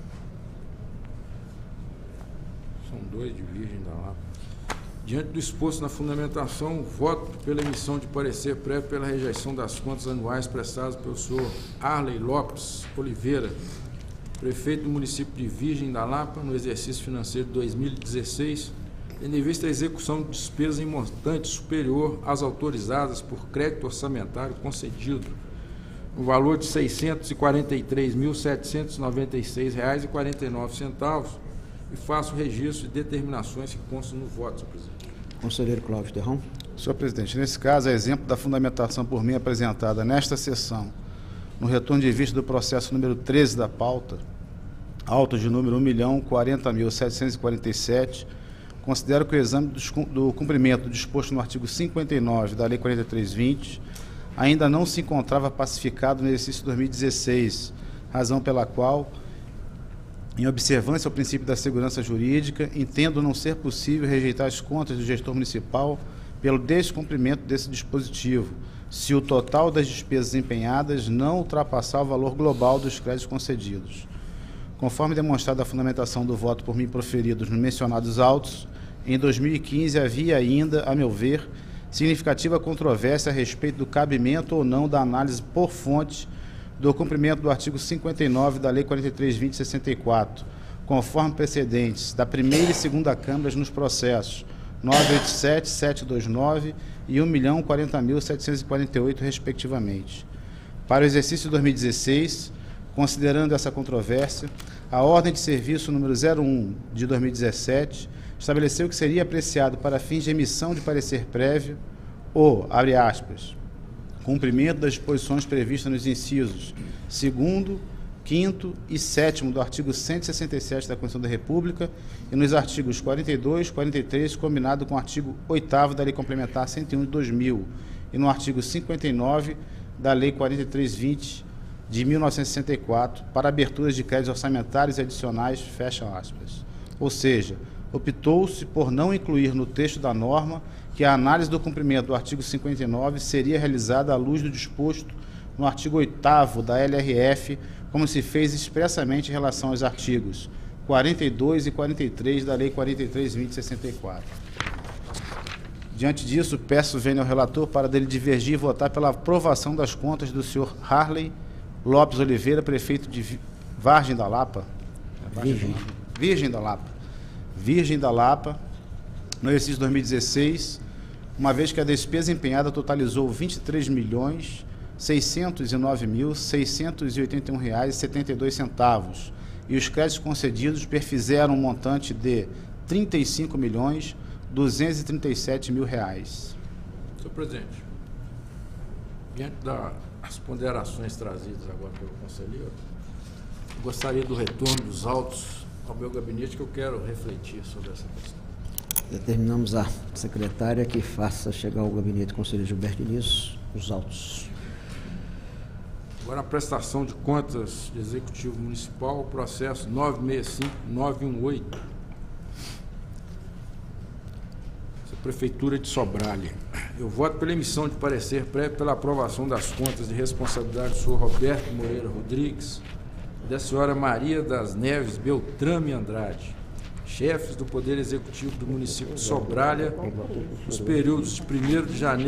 Speaker 6: São dois de Virgem da Lapa. Diante do exposto na fundamentação, voto pela emissão de parecer prévio pela rejeição das contas anuais prestadas pelo senhor Arley Lopes Oliveira, prefeito do município de Virgem da Lapa, no exercício financeiro de 2016, tendo em vista a execução de despesas em montante superior às autorizadas por crédito orçamentário concedido, no valor de R$ 643.796,49, e faço registro de determinações que constam no voto, senhor presidente.
Speaker 2: Conselheiro Cláudio Terrão.
Speaker 1: Senhor presidente, nesse caso, a exemplo da fundamentação por mim apresentada nesta sessão, no retorno de vista do processo número 13 da pauta, auto de número 1.040.747, considero que o exame do cumprimento do disposto no artigo 59 da Lei 4320 ainda não se encontrava pacificado no exercício 2016, razão pela qual, em observância ao princípio da segurança jurídica, entendo não ser possível rejeitar as contas do gestor municipal pelo descumprimento desse dispositivo, se o total das despesas empenhadas não ultrapassar o valor global dos créditos concedidos. Conforme demonstrado a fundamentação do voto por mim proferidos nos mencionados autos, em 2015 havia ainda, a meu ver, significativa controvérsia a respeito do cabimento ou não da análise por fonte do cumprimento do artigo 59 da Lei 43.20/64, conforme precedentes da primeira e segunda câmaras nos processos 987, 729 e 1.040.748, respectivamente. Para o exercício de 2016, considerando essa controvérsia, a ordem de serviço número 01 de 2017 estabeleceu que seria apreciado para fins de emissão de parecer prévio o, abre aspas, cumprimento das disposições previstas nos incisos 2º, 5º e 7º do artigo 167 da Constituição da República e nos artigos 42, 43, combinado com o artigo 8º da Lei Complementar 101 de 2000 e no artigo 59 da Lei 4320 de 1964 para aberturas de créditos orçamentários e adicionais, fecha aspas. Ou seja, optou-se por não incluir no texto da norma que a análise do cumprimento do artigo 59 seria realizada à luz do disposto no artigo 8º da LRF, como se fez expressamente em relação aos artigos 42 e 43 da Lei 43.20/64. Diante disso, peço vênia ao relator para dele divergir e votar pela aprovação das contas do senhor Harley Lopes Oliveira, prefeito de Vargem da Lapa. Virgem da Lapa, no exercício 2016, uma vez que a despesa empenhada totalizou R$ 23.609.681,72 e os créditos concedidos perfizeram um montante de R$ 35.237.000.
Speaker 6: Senhor presidente, diante das ponderações trazidas agora pelo conselheiro, gostaria do retorno dos autos ao meu gabinete, que eu quero refletir sobre essa questão.
Speaker 2: Determinamos a secretária que faça chegar ao gabinete do conselheiro Gilberto Diniz os autos.
Speaker 6: Agora a prestação de contas de Executivo Municipal, processo 965-918. Prefeitura de Sobralha. Eu voto pela emissão de parecer prévio pela aprovação das contas de responsabilidade do senhor Roberto Moreira Rodrigues e da senhora Maria das Neves Beltrame Andrade, chefes do Poder Executivo do município de Sobralha, nos períodos de 1º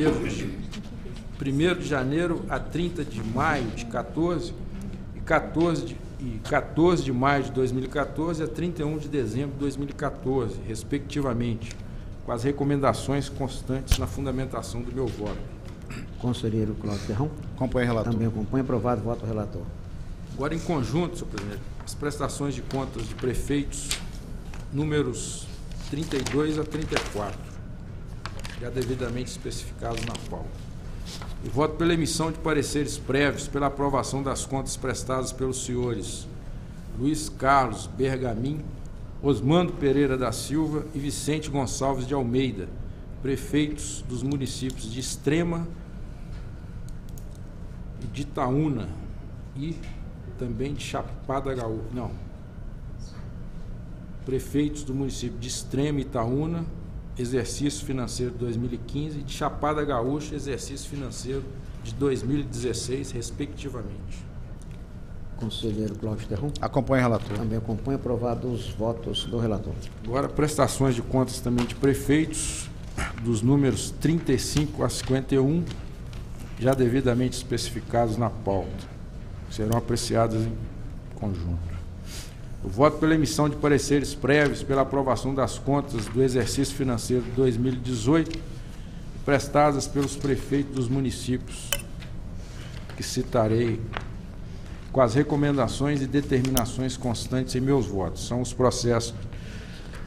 Speaker 6: de janeiro a 30 de maio de 14 e 14 de maio de 2014 a 31 de dezembro de 2014, respectivamente, com as recomendações constantes na fundamentação do meu voto.
Speaker 2: Conselheiro Cláudio Terrão.
Speaker 1: Acompanhe, relator.
Speaker 2: Também acompanha. Aprovado. Voto relator.
Speaker 6: Agora, em conjunto, senhor presidente, as prestações de contas de prefeitos, números 32 a 34, já devidamente especificados na pauta. E voto pela emissão de pareceres prévios pela aprovação das contas prestadas pelos senhores Luiz Carlos Bergamin, Osmando Pereira da Silva e Vicente Gonçalves de Almeida, prefeitos dos municípios de Extrema e de Itaúna e também de Chapada Gaúcha. Não. Prefeitos do município de Extrema e Itaúna, exercício financeiro de 2015, e de Chapada Gaúcha, exercício financeiro de 2016, respectivamente.
Speaker 2: Conselheiro Cláudio Terrão.
Speaker 1: Acompanhe, relator.
Speaker 2: Também acompanha. Aprovado os votos do relator.
Speaker 6: Agora, prestações de contas também de prefeitos, dos números 35 a 51, já devidamente especificados na pauta, serão apreciadas em conjunto. Eu voto pela emissão de pareceres prévios pela aprovação das contas do exercício financeiro de 2018, prestadas pelos prefeitos dos municípios, que citarei, com as recomendações e determinações constantes em meus votos. São os processos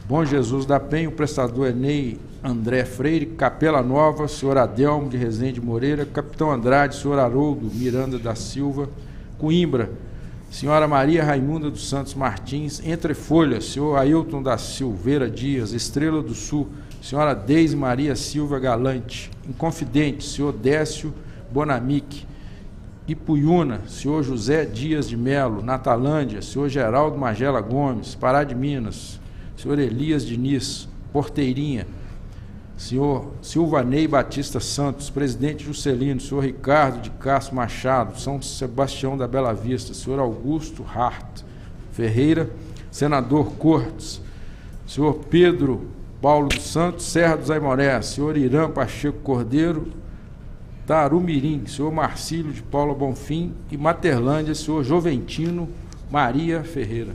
Speaker 6: Bom Jesus da Penha, o prestador é Ney André Freire, Capela Nova, senhor Adelmo de Rezende Moreira, Capitão Andrade, senhor Haroldo Miranda da Silva, Coimbra, senhora Maria Raimunda dos Santos Martins, Entre Folhas, senhor Ailton da Silveira Dias, Estrela do Sul, senhora Deise Maria Silva Galante, Inconfidente, senhor Décio Bonamique, Ipuiuna, senhor José Dias de Melo, Natalândia, senhor Geraldo Magela Gomes, Pará de Minas, senhor Elias Diniz, Porteirinha, senhor Silvanei Batista Santos, presidente Juscelino, senhor Ricardo de Castro Machado, São Sebastião da Bela Vista, senhor Augusto Hart Ferreira, senador Cortes, senhor Pedro Paulo dos Santos, Serra dos Aimorés, senhor Irã Pacheco Cordeiro, Tarumirim, senhor Marcílio de Paula Bonfim e Materlândia, senhor Joventino Maria Ferreira.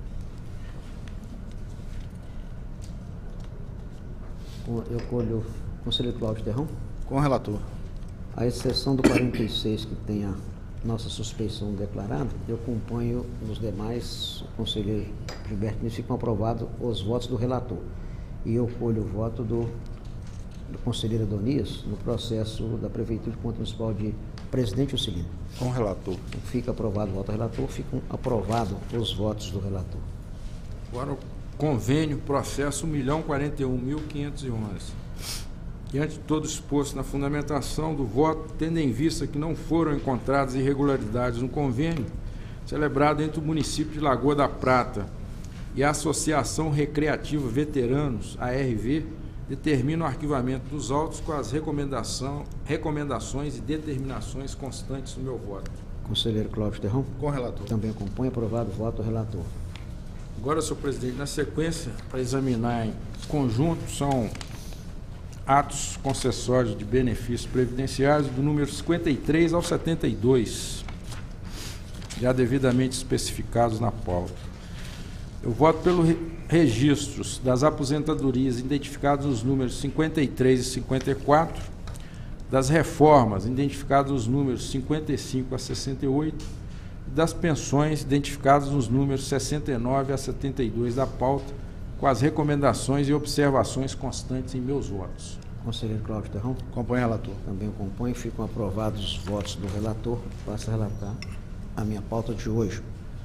Speaker 2: Eu colho o conselheiro Cláudio Terrão.
Speaker 1: Com o relator.
Speaker 2: A exceção do 46, que tem a nossa suspeição declarada, eu componho os demais, o conselheiro Gilberto Nunes, ficam aprovados os votos do relator. E eu colho o voto do conselheiro Adonias no processo da Prefeitura de Conta Municipal de Presidente Juscelino.
Speaker 5: Com o relator.
Speaker 2: Fica aprovado o voto do relator, ficam aprovados os votos do relator.
Speaker 6: Agora o convênio, processo 1.041.511. Diante de todo exposto na fundamentação do voto, tendo em vista que não foram encontradas irregularidades no convênio, celebrado entre o município de Lagoa da Prata e a Associação Recreativa Veteranos, ARV, determina o arquivamento dos autos com as recomendações e determinações constantes do meu voto.
Speaker 2: Conselheiro Cláudio Terrão.
Speaker 1: Com o relator.
Speaker 2: Também acompanha, aprovado o voto do relator.
Speaker 6: Agora, senhor presidente, na sequência, para examinar em conjunto, são atos concessórios de benefícios previdenciários do número 53 ao 72, já devidamente especificados na pauta. Eu voto pelos registros das aposentadorias identificados nos números 53 e 54, das reformas identificadas nos números 55 a 68 e das pensões identificadas nos números 69 a 72 da pauta, com as recomendações e observações constantes em meus votos.
Speaker 2: Conselheiro Cláudio Terrão.
Speaker 1: Acompanha o relator.
Speaker 2: Também acompanho, ficam aprovados os votos do relator. Passo a relatar a minha pauta de hoje.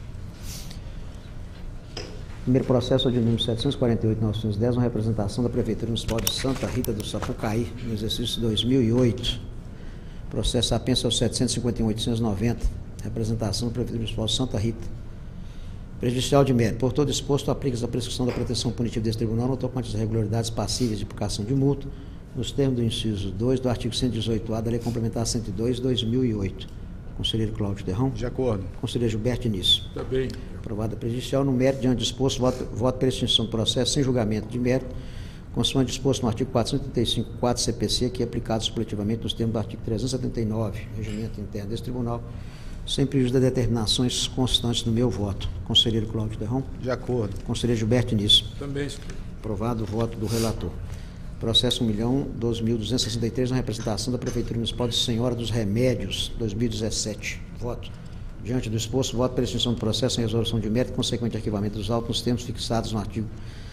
Speaker 2: Primeiro processo é de número 748.910, uma representação da Prefeitura Municipal de Santa Rita do Sapucaí, no exercício 2008. Processo apenso ao 751.890, representação da Prefeitura Municipal de Santa Rita. Prejudicial de mérito. Por todo exposto, aplica-se a prescrição da pretensão punitiva deste tribunal no tocante às irregularidades passíveis de aplicação de multa, nos termos do inciso 2 do artigo 118A da Lei Complementar 102/2008. Conselheiro Cláudio Terrão.
Speaker 1: De acordo. Conselheiro
Speaker 2: Gilberto Nunes.
Speaker 6: Também.
Speaker 2: Aprovada prejudicial no mérito, diante disposto, voto pela extinção do processo sem julgamento de mérito, consoante disposto no artigo 435.4 CPC, que é aplicado supletivamente nos termos do artigo 379, regimento interno desse tribunal, sem prejuízo das determinações constantes do meu voto. Conselheiro Cláudio Terrão.
Speaker 1: De acordo.
Speaker 2: Conselheiro Gilberto Nunes.
Speaker 6: Também, senhor.
Speaker 2: Aprovado o voto do relator. Processo 1.012.263, na representação da Prefeitura Municipal de Senhora dos Remédios, 2017. Voto. Diante do exposto, voto pela extinção do processo em resolução de mérito e consequente arquivamento dos autos nos termos fixados no artigo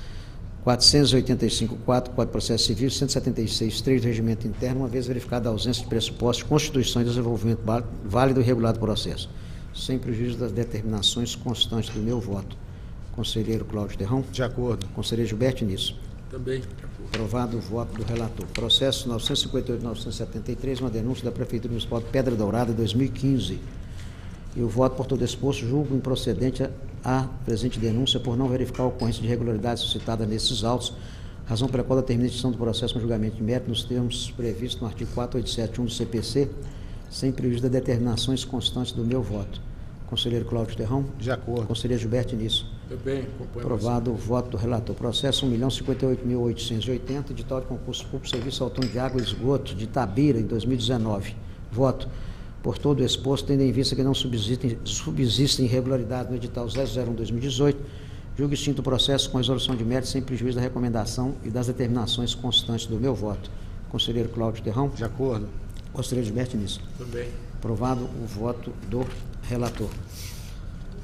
Speaker 2: 485.4, Código de Processo Civil, 176.3 do Regimento Interno, uma vez verificada a ausência de pressupostos, constituição e desenvolvimento válido e regulado do processo, sem prejuízo das determinações constantes do meu voto. Conselheiro Cláudio Terrão.
Speaker 1: De acordo.
Speaker 2: Conselheiro Gilberto Nunes.
Speaker 6: Também.
Speaker 2: Aprovado o voto do relator. Processo 958.973, uma denúncia da Prefeitura Municipal de Pedra Dourada, 2015. E o voto por todo exposto julgo improcedente a presente denúncia por não verificar a ocorrência de irregularidades suscitada nesses autos, razão pela qual determina a extinção do processo com julgamento de mérito nos termos previstos no artigo 487.1 do CPC, sem prejuízo das determinações constantes do meu voto. Conselheiro Cláudio Terrão.
Speaker 1: De acordo.
Speaker 2: Conselheiro Gilberto Nunes.
Speaker 6: Também. Acompanho.
Speaker 2: Aprovado o voto do relator. Processo 1.058.880, edital de concurso público, serviço autônomo de água e esgoto de Itabira, em 2019. Voto. Por todo o exposto, tendo em vista que não subsistem irregularidades no edital 001/2018, julgo extinto o processo com resolução de mérito sem prejuízo da recomendação e das determinações constantes do meu voto. Conselheiro Cláudio Terrão.
Speaker 1: De acordo.
Speaker 2: Conselheiro Gilberto Nunes.
Speaker 6: Também.
Speaker 2: Aprovado o voto do relator.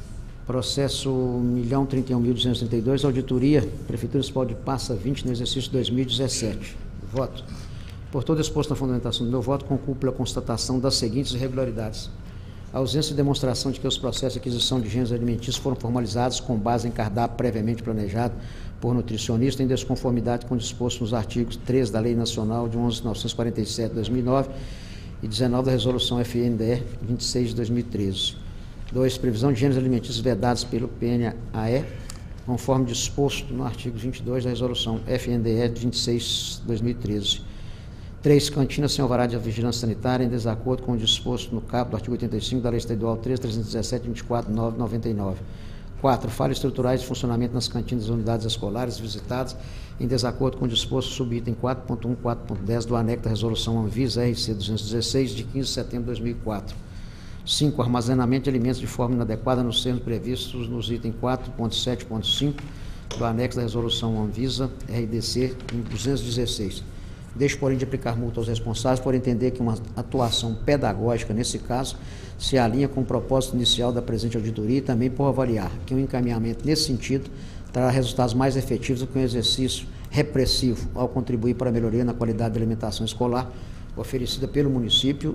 Speaker 2: Processo 1.031.232, auditoria, Prefeitura Municipal de Passa 20, no exercício 2017. Voto. Por todo exposto na fundamentação do meu voto, concluo pela constatação das seguintes irregularidades. A ausência de demonstração de que os processos de aquisição de gêneros alimentícios foram formalizados com base em cardápio previamente planejado por nutricionista, em desconformidade com o disposto nos artigos 3 da Lei Nacional de 11.947 de 2009 e 19 da Resolução FNDE 26 de 2013. 2. Previsão de gêneros alimentícios vedados pelo PNAE, conforme disposto no artigo 22 da Resolução FNDE 26 de 2013. 3. Cantinas sem alvará de vigilância sanitária, em desacordo com o disposto no caput do artigo 85 da Lei Estadual 3.317/24/999. 4. Falhas estruturais de funcionamento nas cantinas das unidades escolares visitadas, em desacordo com o disposto subitem 4.1 e 4.10 do anexo da Resolução Anvisa RC 216, de 15 de setembro de 2004. 5. Armazenamento de alimentos de forma inadequada nos termos previstos nos itens 4.7.5 do anexo da Resolução Anvisa RDC 216. Deixo, porém, de aplicar multa aos responsáveis por entender que uma atuação pedagógica, nesse caso, se alinha com o propósito inicial da presente auditoria e também por avaliar que um encaminhamento nesse sentido trará resultados mais efetivos do que um exercício repressivo, ao contribuir para a melhoria na qualidade da alimentação escolar oferecida pelo município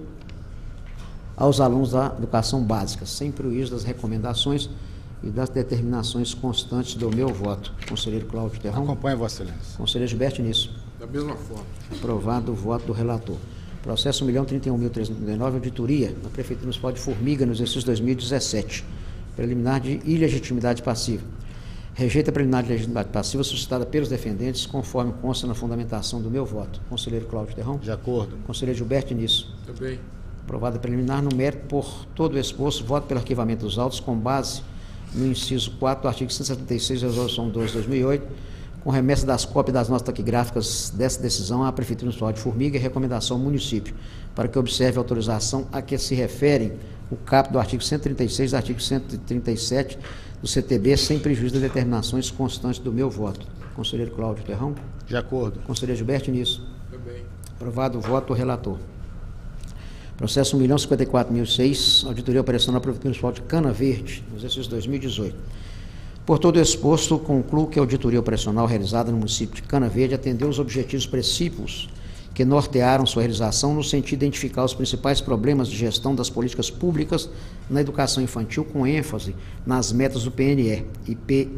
Speaker 2: aos alunos da educação básica, sem prejuízo das recomendações e das determinações constantes do meu voto. Conselheiro Cláudio Terrão.
Speaker 1: Acompanhe, Vossa Excelência.
Speaker 2: Conselheiro Gilberto Nisso.
Speaker 6: Da mesma forma.
Speaker 2: Aprovado o voto do relator. Processo 1.031.339, auditoria na Prefeitura Municipal de Formiga, no exercício 2017. Preliminar de ilegitimidade passiva. Rejeita a preliminar de legitimidade passiva suscitada pelos defendentes, conforme consta na fundamentação do meu voto. Conselheiro Cláudio Terrão.
Speaker 1: De acordo.
Speaker 2: Conselheiro Gilberto Nisso.
Speaker 6: Também.
Speaker 2: Aprovada preliminar no mérito por todo o exposto, voto pelo arquivamento dos autos com base no inciso 4 do artigo 176 da Resolução 2 de 2008, com remessa das cópias das notas taquigráficas dessa decisão à Prefeitura Municipal de Formiga e recomendação ao município, para que observe a autorização a que se referem o caput do artigo 136 e artigo 137 do CTB, sem prejuízo das determinações constantes do meu voto. Conselheiro Cláudio Terrão.
Speaker 1: De acordo.
Speaker 2: Conselheiro Gilberto Nisso.
Speaker 6: Também.
Speaker 2: Aprovado o voto do relator. Processo 1.054.006, auditoria operacional da Prefeitura Municipal de Cana Verde, no exercício 2018. Por todo o exposto, concluo que a auditoria operacional realizada no município de Cana Verde atendeu os objetivos princípios que nortearam sua realização no sentido de identificar os principais problemas de gestão das políticas públicas na educação infantil, com ênfase nas metas do PNE e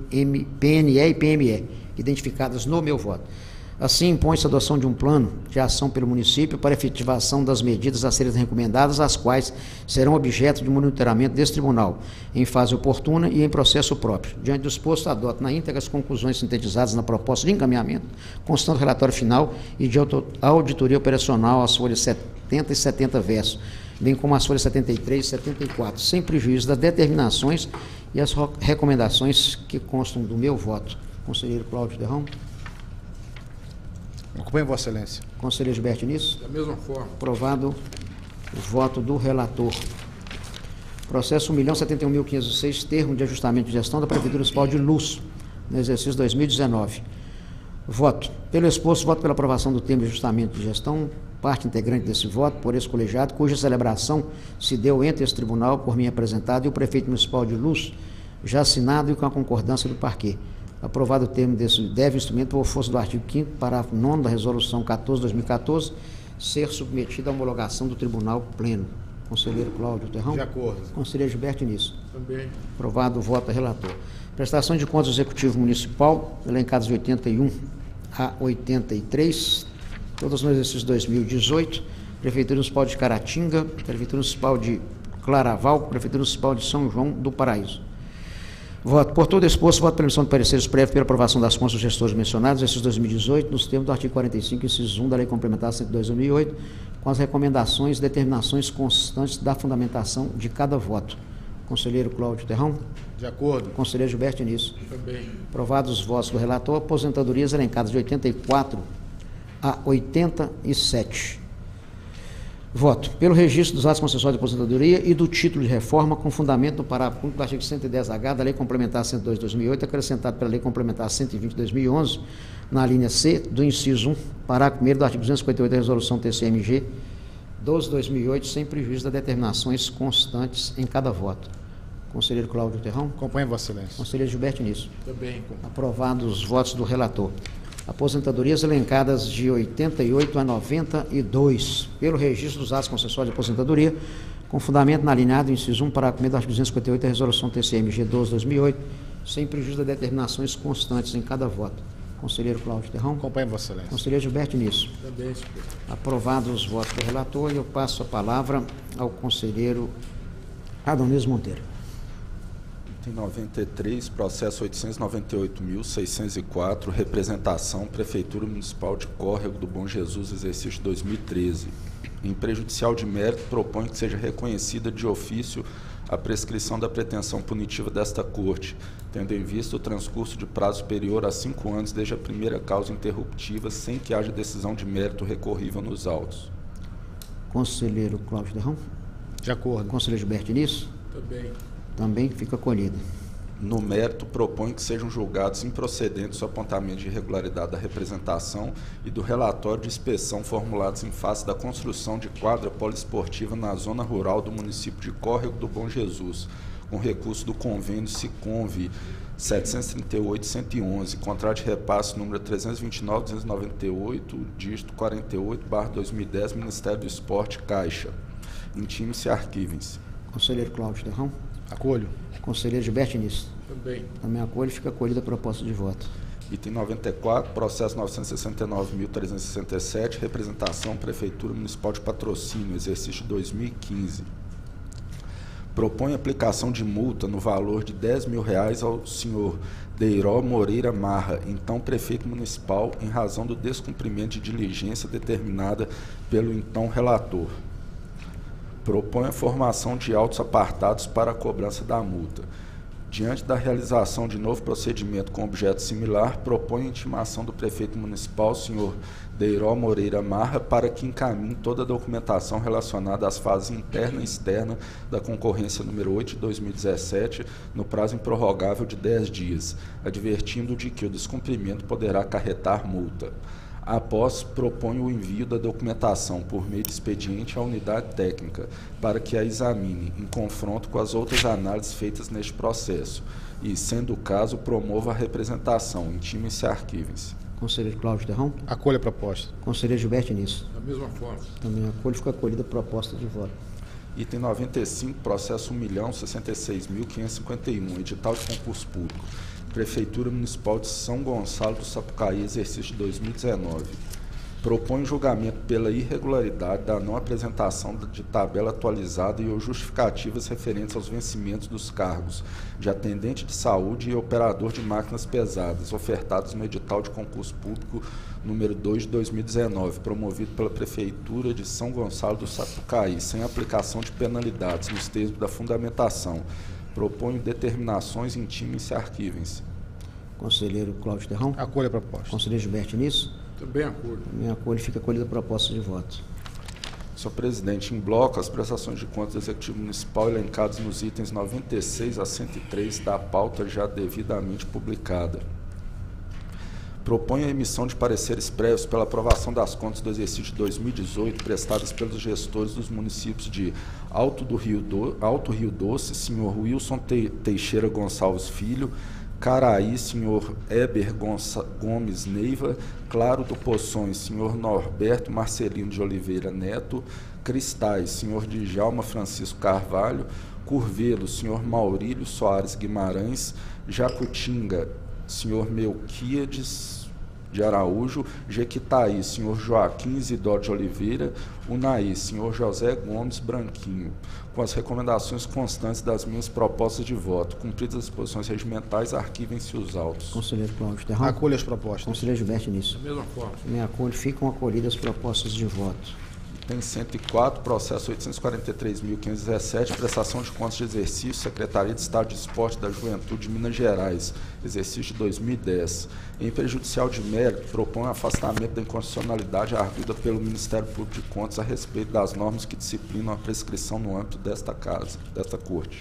Speaker 2: PME, identificadas no meu voto. Assim, impõe-se a adoção de um plano de ação pelo município para efetivação das medidas a serem recomendadas, as quais serão objeto de monitoramento desse tribunal, em fase oportuna e em processo próprio. Diante do exposto, adoto na íntegra as conclusões sintetizadas na proposta de encaminhamento, constando o relatório final e de auditoria operacional às folhas 70 e 70 versos, bem como às folhas 73 e 74, sem prejuízo das determinações e as recomendações que constam do meu voto. Conselheiro Cláudio Terrão.
Speaker 1: Acompanhe, Vossa Excelência.
Speaker 2: Conselheiro Gilberto Nisso.
Speaker 6: Da mesma forma.
Speaker 2: Aprovado o voto do relator. Processo 1.071.506, termo de ajustamento de gestão da Prefeitura Municipal de Luz, no exercício 2019. Voto. Pelo exposto, voto pela aprovação do termo de ajustamento de gestão, parte integrante desse voto, por esse colegiado, cuja celebração se deu entre esse tribunal, por mim apresentado, e o prefeito municipal de Luz, já assinado e com a concordância do parquê. Aprovado o termo desse deve instrumento por força do artigo 5º, parágrafo 9º da Resolução 14/2014, ser submetido à homologação do Tribunal Pleno. Conselheiro Cláudio Terrão.
Speaker 1: De acordo.
Speaker 2: Conselheiro Gilberto Nisso.
Speaker 6: Também.
Speaker 2: Aprovado o voto do relator. Prestação de contas do Executivo Municipal, elencadas de 81 a 83, todas no exercício 2018, Prefeitura Municipal de Caratinga, Prefeitura Municipal de Claraval, Prefeitura Municipal de São João do Paraíso. Voto. Por todo exposto, voto pela emissão de pareceres prévios pela aprovação das contas dos gestores mencionados, exercício 2018, nos termos do artigo 45, inciso 1 da Lei Complementar 102/2008, com as recomendações e determinações constantes da fundamentação de cada voto. Conselheiro Cláudio Terrão.
Speaker 1: De acordo.
Speaker 2: Conselheiro Gilberto Nisso.
Speaker 6: Também.
Speaker 2: Aprovados os votos do relator, aposentadorias elencadas de 84 a 87. Voto. Pelo registro dos atos concessórios de aposentadoria e do título de reforma, com fundamento no parágrafo único do artigo 110H da Lei Complementar 102/2008, acrescentado pela Lei Complementar 120/2011, na linha C do inciso 1, parágrafo 1º do artigo 258 da Resolução TCMG 12/2008, sem prejuízo das determinações constantes em cada voto. Conselheiro Cláudio Terrão.
Speaker 1: Acompanhe, Vossa Excelência.
Speaker 2: Conselheiro Gilberto Nisso.
Speaker 6: Também.
Speaker 2: Aprovados os votos do relator. Aposentadorias elencadas de 88 a 92 pelo registro dos atos concessórios de aposentadoria, com fundamento na linha A do inciso 1, parágrafo 1 do artigo 258 da resolução TCM-G 12/2008, sem prejuízo de determinações constantes em cada voto. Conselheiro Cláudio Terrão.
Speaker 1: Acompanhe, Vossa Excelência.
Speaker 2: Conselheiro Gilberto Nisso.
Speaker 6: Também, senhor presidente.
Speaker 2: Aprovados os votos do relator, eu passo a palavra ao conselheiro Adonis Monteiro.
Speaker 5: Item 93, processo 898.604, representação, Prefeitura Municipal de Córrego do Bom Jesus, exercício 2013. Em prejudicial de mérito, propõe que seja reconhecida de ofício a prescrição da pretensão punitiva desta Corte, tendo em vista o transcurso de prazo superior a 5 anos desde a primeira causa interruptiva, sem que haja decisão de mérito recorrível nos autos.
Speaker 2: Conselheiro Cláudio Terrão.
Speaker 1: De acordo.
Speaker 2: Conselheiro Gilberto Nisso.
Speaker 6: Também.
Speaker 2: Também fica acolhido.
Speaker 5: No mérito, propõe que sejam julgados improcedentes o apontamento de irregularidade da representação e do relatório de inspeção formulados em face da construção de quadra poliesportiva na zona rural do município de Córrego do Bom Jesus, com recurso do convênio Siconv 738-111, contrato de repasse número 329.298, dígito 48/2010, Ministério do Esporte, Caixa. Intime-se e arquivem-se.
Speaker 2: Conselheiro Cláudio Terrão.
Speaker 1: Acolho.
Speaker 2: Conselheiro Gilberto Nisso.
Speaker 6: Também.
Speaker 2: Também acolho, fica acolhida a proposta de voto.
Speaker 5: Item 94, processo 969.367, representação Prefeitura Municipal de Patrocínio, exercício 2015. Propõe aplicação de multa no valor de R$10.000 ao senhor Deiró Moreira Marra, então prefeito municipal, em razão do descumprimento de diligência determinada pelo então relator. Propõe a formação de autos apartados para a cobrança da multa. Diante da realização de novo procedimento com objeto similar, propõe a intimação do prefeito municipal, senhor Deiró Moreira Marra, para que encaminhe toda a documentação relacionada às fases interna e externa da concorrência número 8 de 2017, no prazo improrrogável de 10 dias, advertindo de que o descumprimento poderá acarretar multa. Após, propõe o envio da documentação por meio de expediente à unidade técnica, para que a examine em confronto com as outras análises feitas neste processo e, sendo o caso, promova a representação, intime-se e arquivem-se.
Speaker 2: Conselheiro Cláudio Terrão.
Speaker 1: Acolho a proposta.
Speaker 2: Conselheiro Gilberto Nisso.
Speaker 6: Da mesma forma.
Speaker 2: Também acolho, fica acolhida a proposta de voto.
Speaker 5: Item 95, processo 1.066.551, edital de concurso público. Prefeitura Municipal de São Gonçalo do Sapucaí, exercício de 2019. Propõe julgamento pela irregularidade da não apresentação de tabela atualizada e ou justificativas referentes aos vencimentos dos cargos de atendente de saúde e operador de máquinas pesadas, ofertados no edital de concurso público número 2 de 2019, promovido pela Prefeitura de São Gonçalo do Sapucaí, sem aplicação de penalidades nos termos da fundamentação. Proponho determinações, intimem-se e arquivem-se.
Speaker 2: Conselheiro Cláudio Terrão.
Speaker 1: Acolho a proposta.
Speaker 2: Conselheiro Gilberto Nisso.
Speaker 6: Também acordo.
Speaker 2: Também acolho, fica acolhida a proposta de voto.
Speaker 5: Senhor presidente, em bloco, as prestações de contas do Executivo Municipal elencadas nos itens 96 a 103 da pauta já devidamente publicada. Propõe a emissão de pareceres prévios pela aprovação das contas do exercício de 2018 prestadas pelos gestores dos municípios de Alto Rio Doce, senhor Wilson Teixeira Gonçalves Filho, Caraí, senhor Eber Gomes Neiva, Claro do Poções, senhor Norberto Marcelino de Oliveira Neto, Cristais, senhor Djalma Francisco Carvalho, Curvelo, senhor Maurílio Soares Guimarães, Jacutinga, senhor Melquíades de Araújo, Jequitaí, senhor Joaquim Isidoro de Oliveira, Unaí, senhor José Gomes Branquinho, com as recomendações constantes das minhas propostas de voto. Cumpridas as disposições regimentais, arquivem-se os autos.
Speaker 2: Conselheiro Cláudio Terrão.
Speaker 1: Acolho as propostas.
Speaker 2: Conselheiro Gilberto Nisso.
Speaker 6: Da mesma forma.
Speaker 2: Também acolho, ficam acolhidas as propostas de voto.
Speaker 5: Item 104, processo 843.517, prestação de contas de exercício, Secretaria de Estado de Esporte da Juventude de Minas Gerais, exercício de 2010. Em prejudicial de mérito, propõe o afastamento da inconstitucionalidade arguida pelo Ministério Público de Contas a respeito das normas que disciplinam a prescrição no âmbito desta Corte.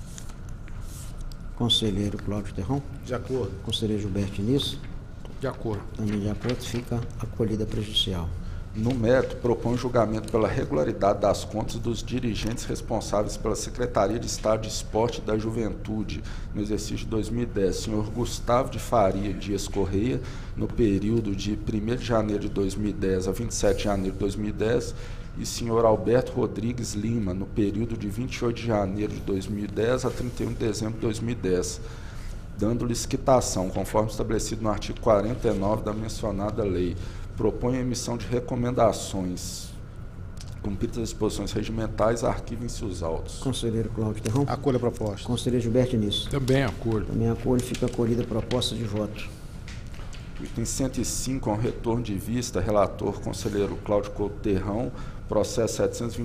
Speaker 2: Conselheiro Cláudio Terrão.
Speaker 1: De acordo.
Speaker 2: Conselheiro Gilberto Nisso.
Speaker 6: De acordo.
Speaker 2: Também de acordo, fica acolhida a prejudicial.
Speaker 5: No mérito, propõe julgamento pela regularidade das contas dos dirigentes responsáveis pela Secretaria de Estado de Esporte e da Juventude, no exercício de 2010, senhor Gustavo de Faria Dias Correia, no período de 1º de janeiro de 2010 a 27 de janeiro de 2010, e senhor Alberto Rodrigues Lima, no período de 28 de janeiro de 2010 a 31 de dezembro de 2010, dando-lhes quitação, conforme estabelecido no artigo 49 da mencionada lei. Propõe a emissão de recomendações. Cumpridas as disposições regimentais, arquivem-se os autos.
Speaker 2: Conselheiro Cláudio Terrão.
Speaker 1: Acolho a proposta.
Speaker 2: Conselheiro Gilberto Diniz.
Speaker 6: Também acolho.
Speaker 2: Também acolho, fica acolhida a proposta de voto.
Speaker 5: Item 105, com retorno de vista, relator, conselheiro Cláudio Couto Terrão, processo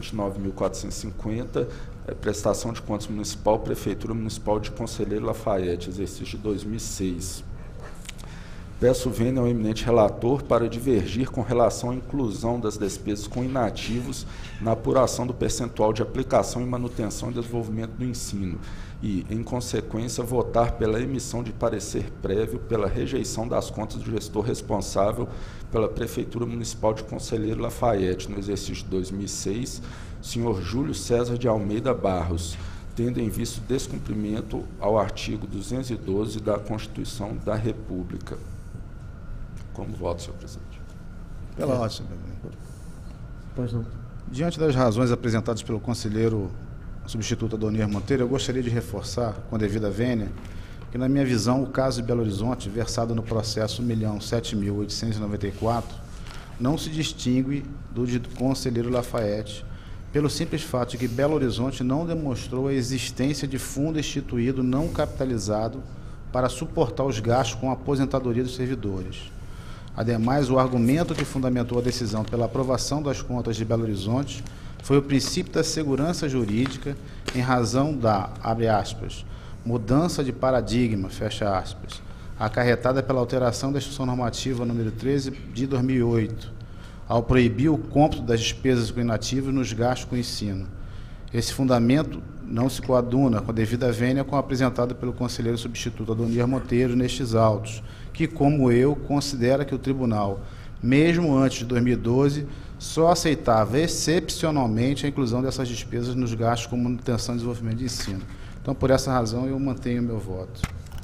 Speaker 5: 729.450, prestação de contas municipal, Prefeitura Municipal de Conselheiro Lafayette, exercício de 2006. Peço vênia ao eminente relator para divergir com relação à inclusão das despesas com inativos na apuração do percentual de aplicação e manutenção e desenvolvimento do ensino e, em consequência, votar pela emissão de parecer prévio pela rejeição das contas do gestor responsável pela Prefeitura Municipal de Conselheiro Lafayette, no exercício de 2006, senhor Júlio César de Almeida Barros, tendo em vista o descumprimento ao artigo 212 da Constituição da República. Como voto, senhor presidente?
Speaker 1: Pela ordem, senhor presidente.
Speaker 2: Pois não.
Speaker 1: Diante das razões apresentadas pelo conselheiro substituto Adonier Monteiro, eu gostaria de reforçar, com devida vênia, que, na minha visão, o caso de Belo Horizonte, versado no processo 1.007.894, não se distingue do de conselheiro Lafayette, pelo simples fato de que Belo Horizonte não demonstrou a existência de fundo instituído não capitalizado para suportar os gastos com a aposentadoria dos servidores. Ademais, o argumento que fundamentou a decisão pela aprovação das contas de Belo Horizonte foi o princípio da segurança jurídica em razão da, abre aspas, mudança de paradigma, fecha aspas, acarretada pela alteração da Instrução Normativa número 13 de 2008, ao proibir o cômputo das despesas com inativos nos gastos com ensino. Esse fundamento não se coaduna com a devida vênia com a apresentada pelo conselheiro substituto Adonier Monteiro nestes autos, que, como eu, considera que o tribunal, mesmo antes de 2012, só aceitava excepcionalmente a inclusão dessas despesas nos gastos com manutenção e desenvolvimento de ensino. Então, por essa razão, eu mantenho o meu voto.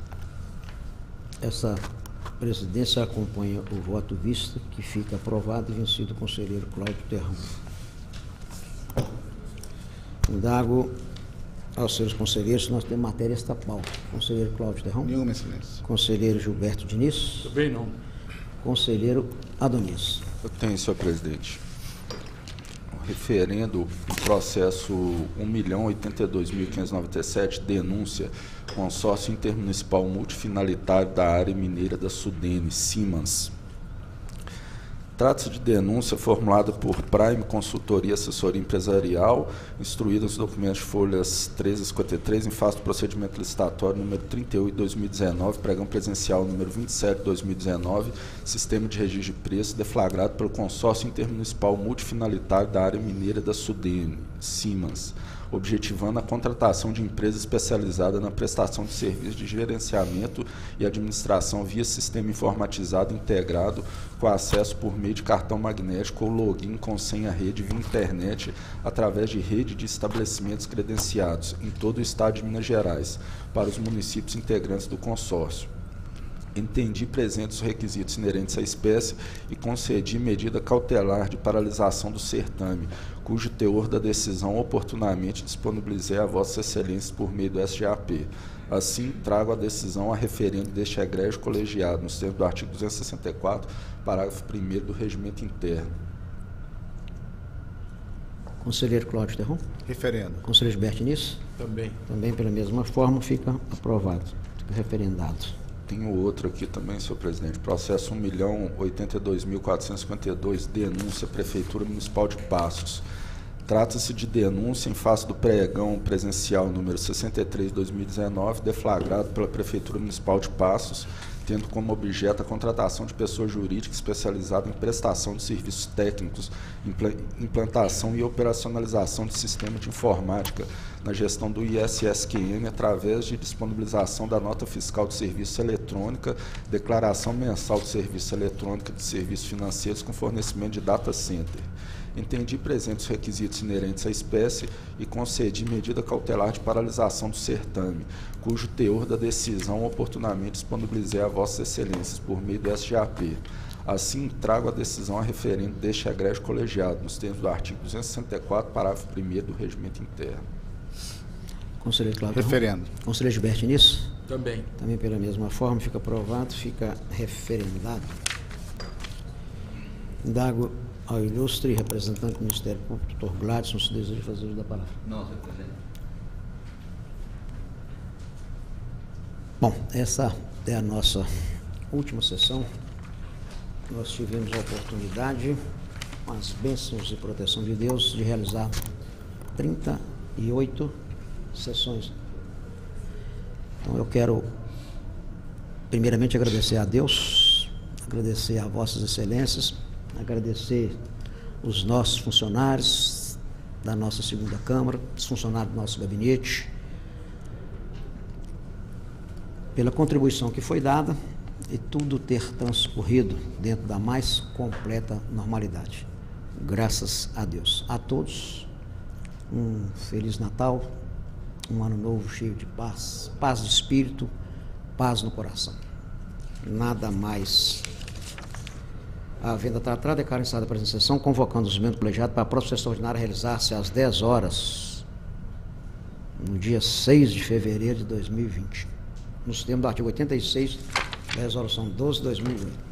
Speaker 2: Essa presidência acompanha o voto visto, que fica aprovado e vencido o conselheiro Cláudio Terrão. Indago aos seus conselheiros, nós temos matéria esta pauta. Conselheiro Cláudio Terrão.
Speaker 1: Nenhuma, excelência.
Speaker 2: Conselheiro Gilberto Diniz.
Speaker 6: Também não.
Speaker 2: Conselheiro Adonias.
Speaker 5: Eu tenho, senhor presidente. Referendo o processo 1.082.597, denúncia, consórcio intermunicipal multifinalitário da área mineira da Sudene, Siemens. Trata-se de denúncia formulada por Prime Consultoria e Assessoria Empresarial, instruída nos documentos de folhas 13 a 53, em face do procedimento licitatório número 38 de 2019, pregão presencial número 27 de 2019, sistema de registro de preço, deflagrado pelo consórcio intermunicipal multifinalitário da área mineira da Sudene, Siemens, objetivando a contratação de empresa especializada na prestação de serviços de gerenciamento e administração via sistema informatizado integrado com acesso por meio de cartão magnético ou login com senha rede via internet através de rede de estabelecimentos credenciados em todo o estado de Minas Gerais para os municípios integrantes do consórcio. Entendi presentes os requisitos inerentes à espécie e concedi medida cautelar de paralisação do certame, cujo teor da decisão oportunamente disponibilizei a Vossa Excelência por meio do SGAP. Assim, trago a decisão a referendo deste egrégio colegiado, nos termos do artigo 264, parágrafo 1º do Regimento Interno.
Speaker 2: Conselheiro Cláudio Terrão.
Speaker 1: Referendo.
Speaker 2: Conselheiro Gilberto Diniz.
Speaker 6: Também.
Speaker 2: Também pela mesma forma fica aprovado, fica referendado.
Speaker 5: Tenho outro aqui também, senhor presidente. Processo 1.082.452, denúncia, Prefeitura Municipal de Passos. Trata-se de denúncia em face do pregão presencial número 63 de 2019, deflagrado pela Prefeitura Municipal de Passos, tendo como objeto a contratação de pessoa jurídica especializada em prestação de serviços técnicos, implantação e operacionalização de sistema de informática na gestão do ISSQN através de disponibilização da nota fiscal de serviço eletrônica, declaração mensal de serviço eletrônica de serviços financeiros com fornecimento de data center. Entendi presentes os requisitos inerentes à espécie e concedi medida cautelar de paralisação do certame, cujo teor da decisão oportunamente disponibilizei a Vossas Excelências por meio do SGAP. Assim, trago a decisão a referendo deste egrégio colegiado, nos termos do artigo 264, parágrafo 1º do Regimento Interno.
Speaker 2: Conselheiro Cláudio.
Speaker 1: Referendo.
Speaker 2: Conselheiro Gilberto Nisso.
Speaker 6: Também.
Speaker 2: Também pela mesma forma, fica aprovado, fica referendado. Indago ao ilustre representante do Ministério Público, doutor Gladson, se deseja fazer uso da palavra.
Speaker 4: Não, senhor presidente.
Speaker 2: Bom, essa é a nossa última sessão. Nós tivemos a oportunidade, com as bênçãos e proteção de Deus, de realizar 38 sessões. Então eu quero primeiramente agradecer a Deus, agradecer a Vossas Excelências, agradecer os nossos funcionários da nossa segunda Câmara, os funcionários do nosso gabinete, pela contribuição que foi dada e tudo ter transcorrido dentro da mais completa normalidade. Graças a Deus. A todos, um Feliz Natal, um ano novo cheio de paz, paz de espírito, paz no coração. Nada mais. A venda tratada é encerrada a presente sessão, convocando os membros colegiados para a próxima sessão ordinária realizar-se às 10 horas, no dia 6 de fevereiro de 2020. Nos termos do artigo 86, 10 horas são 12 de 2020.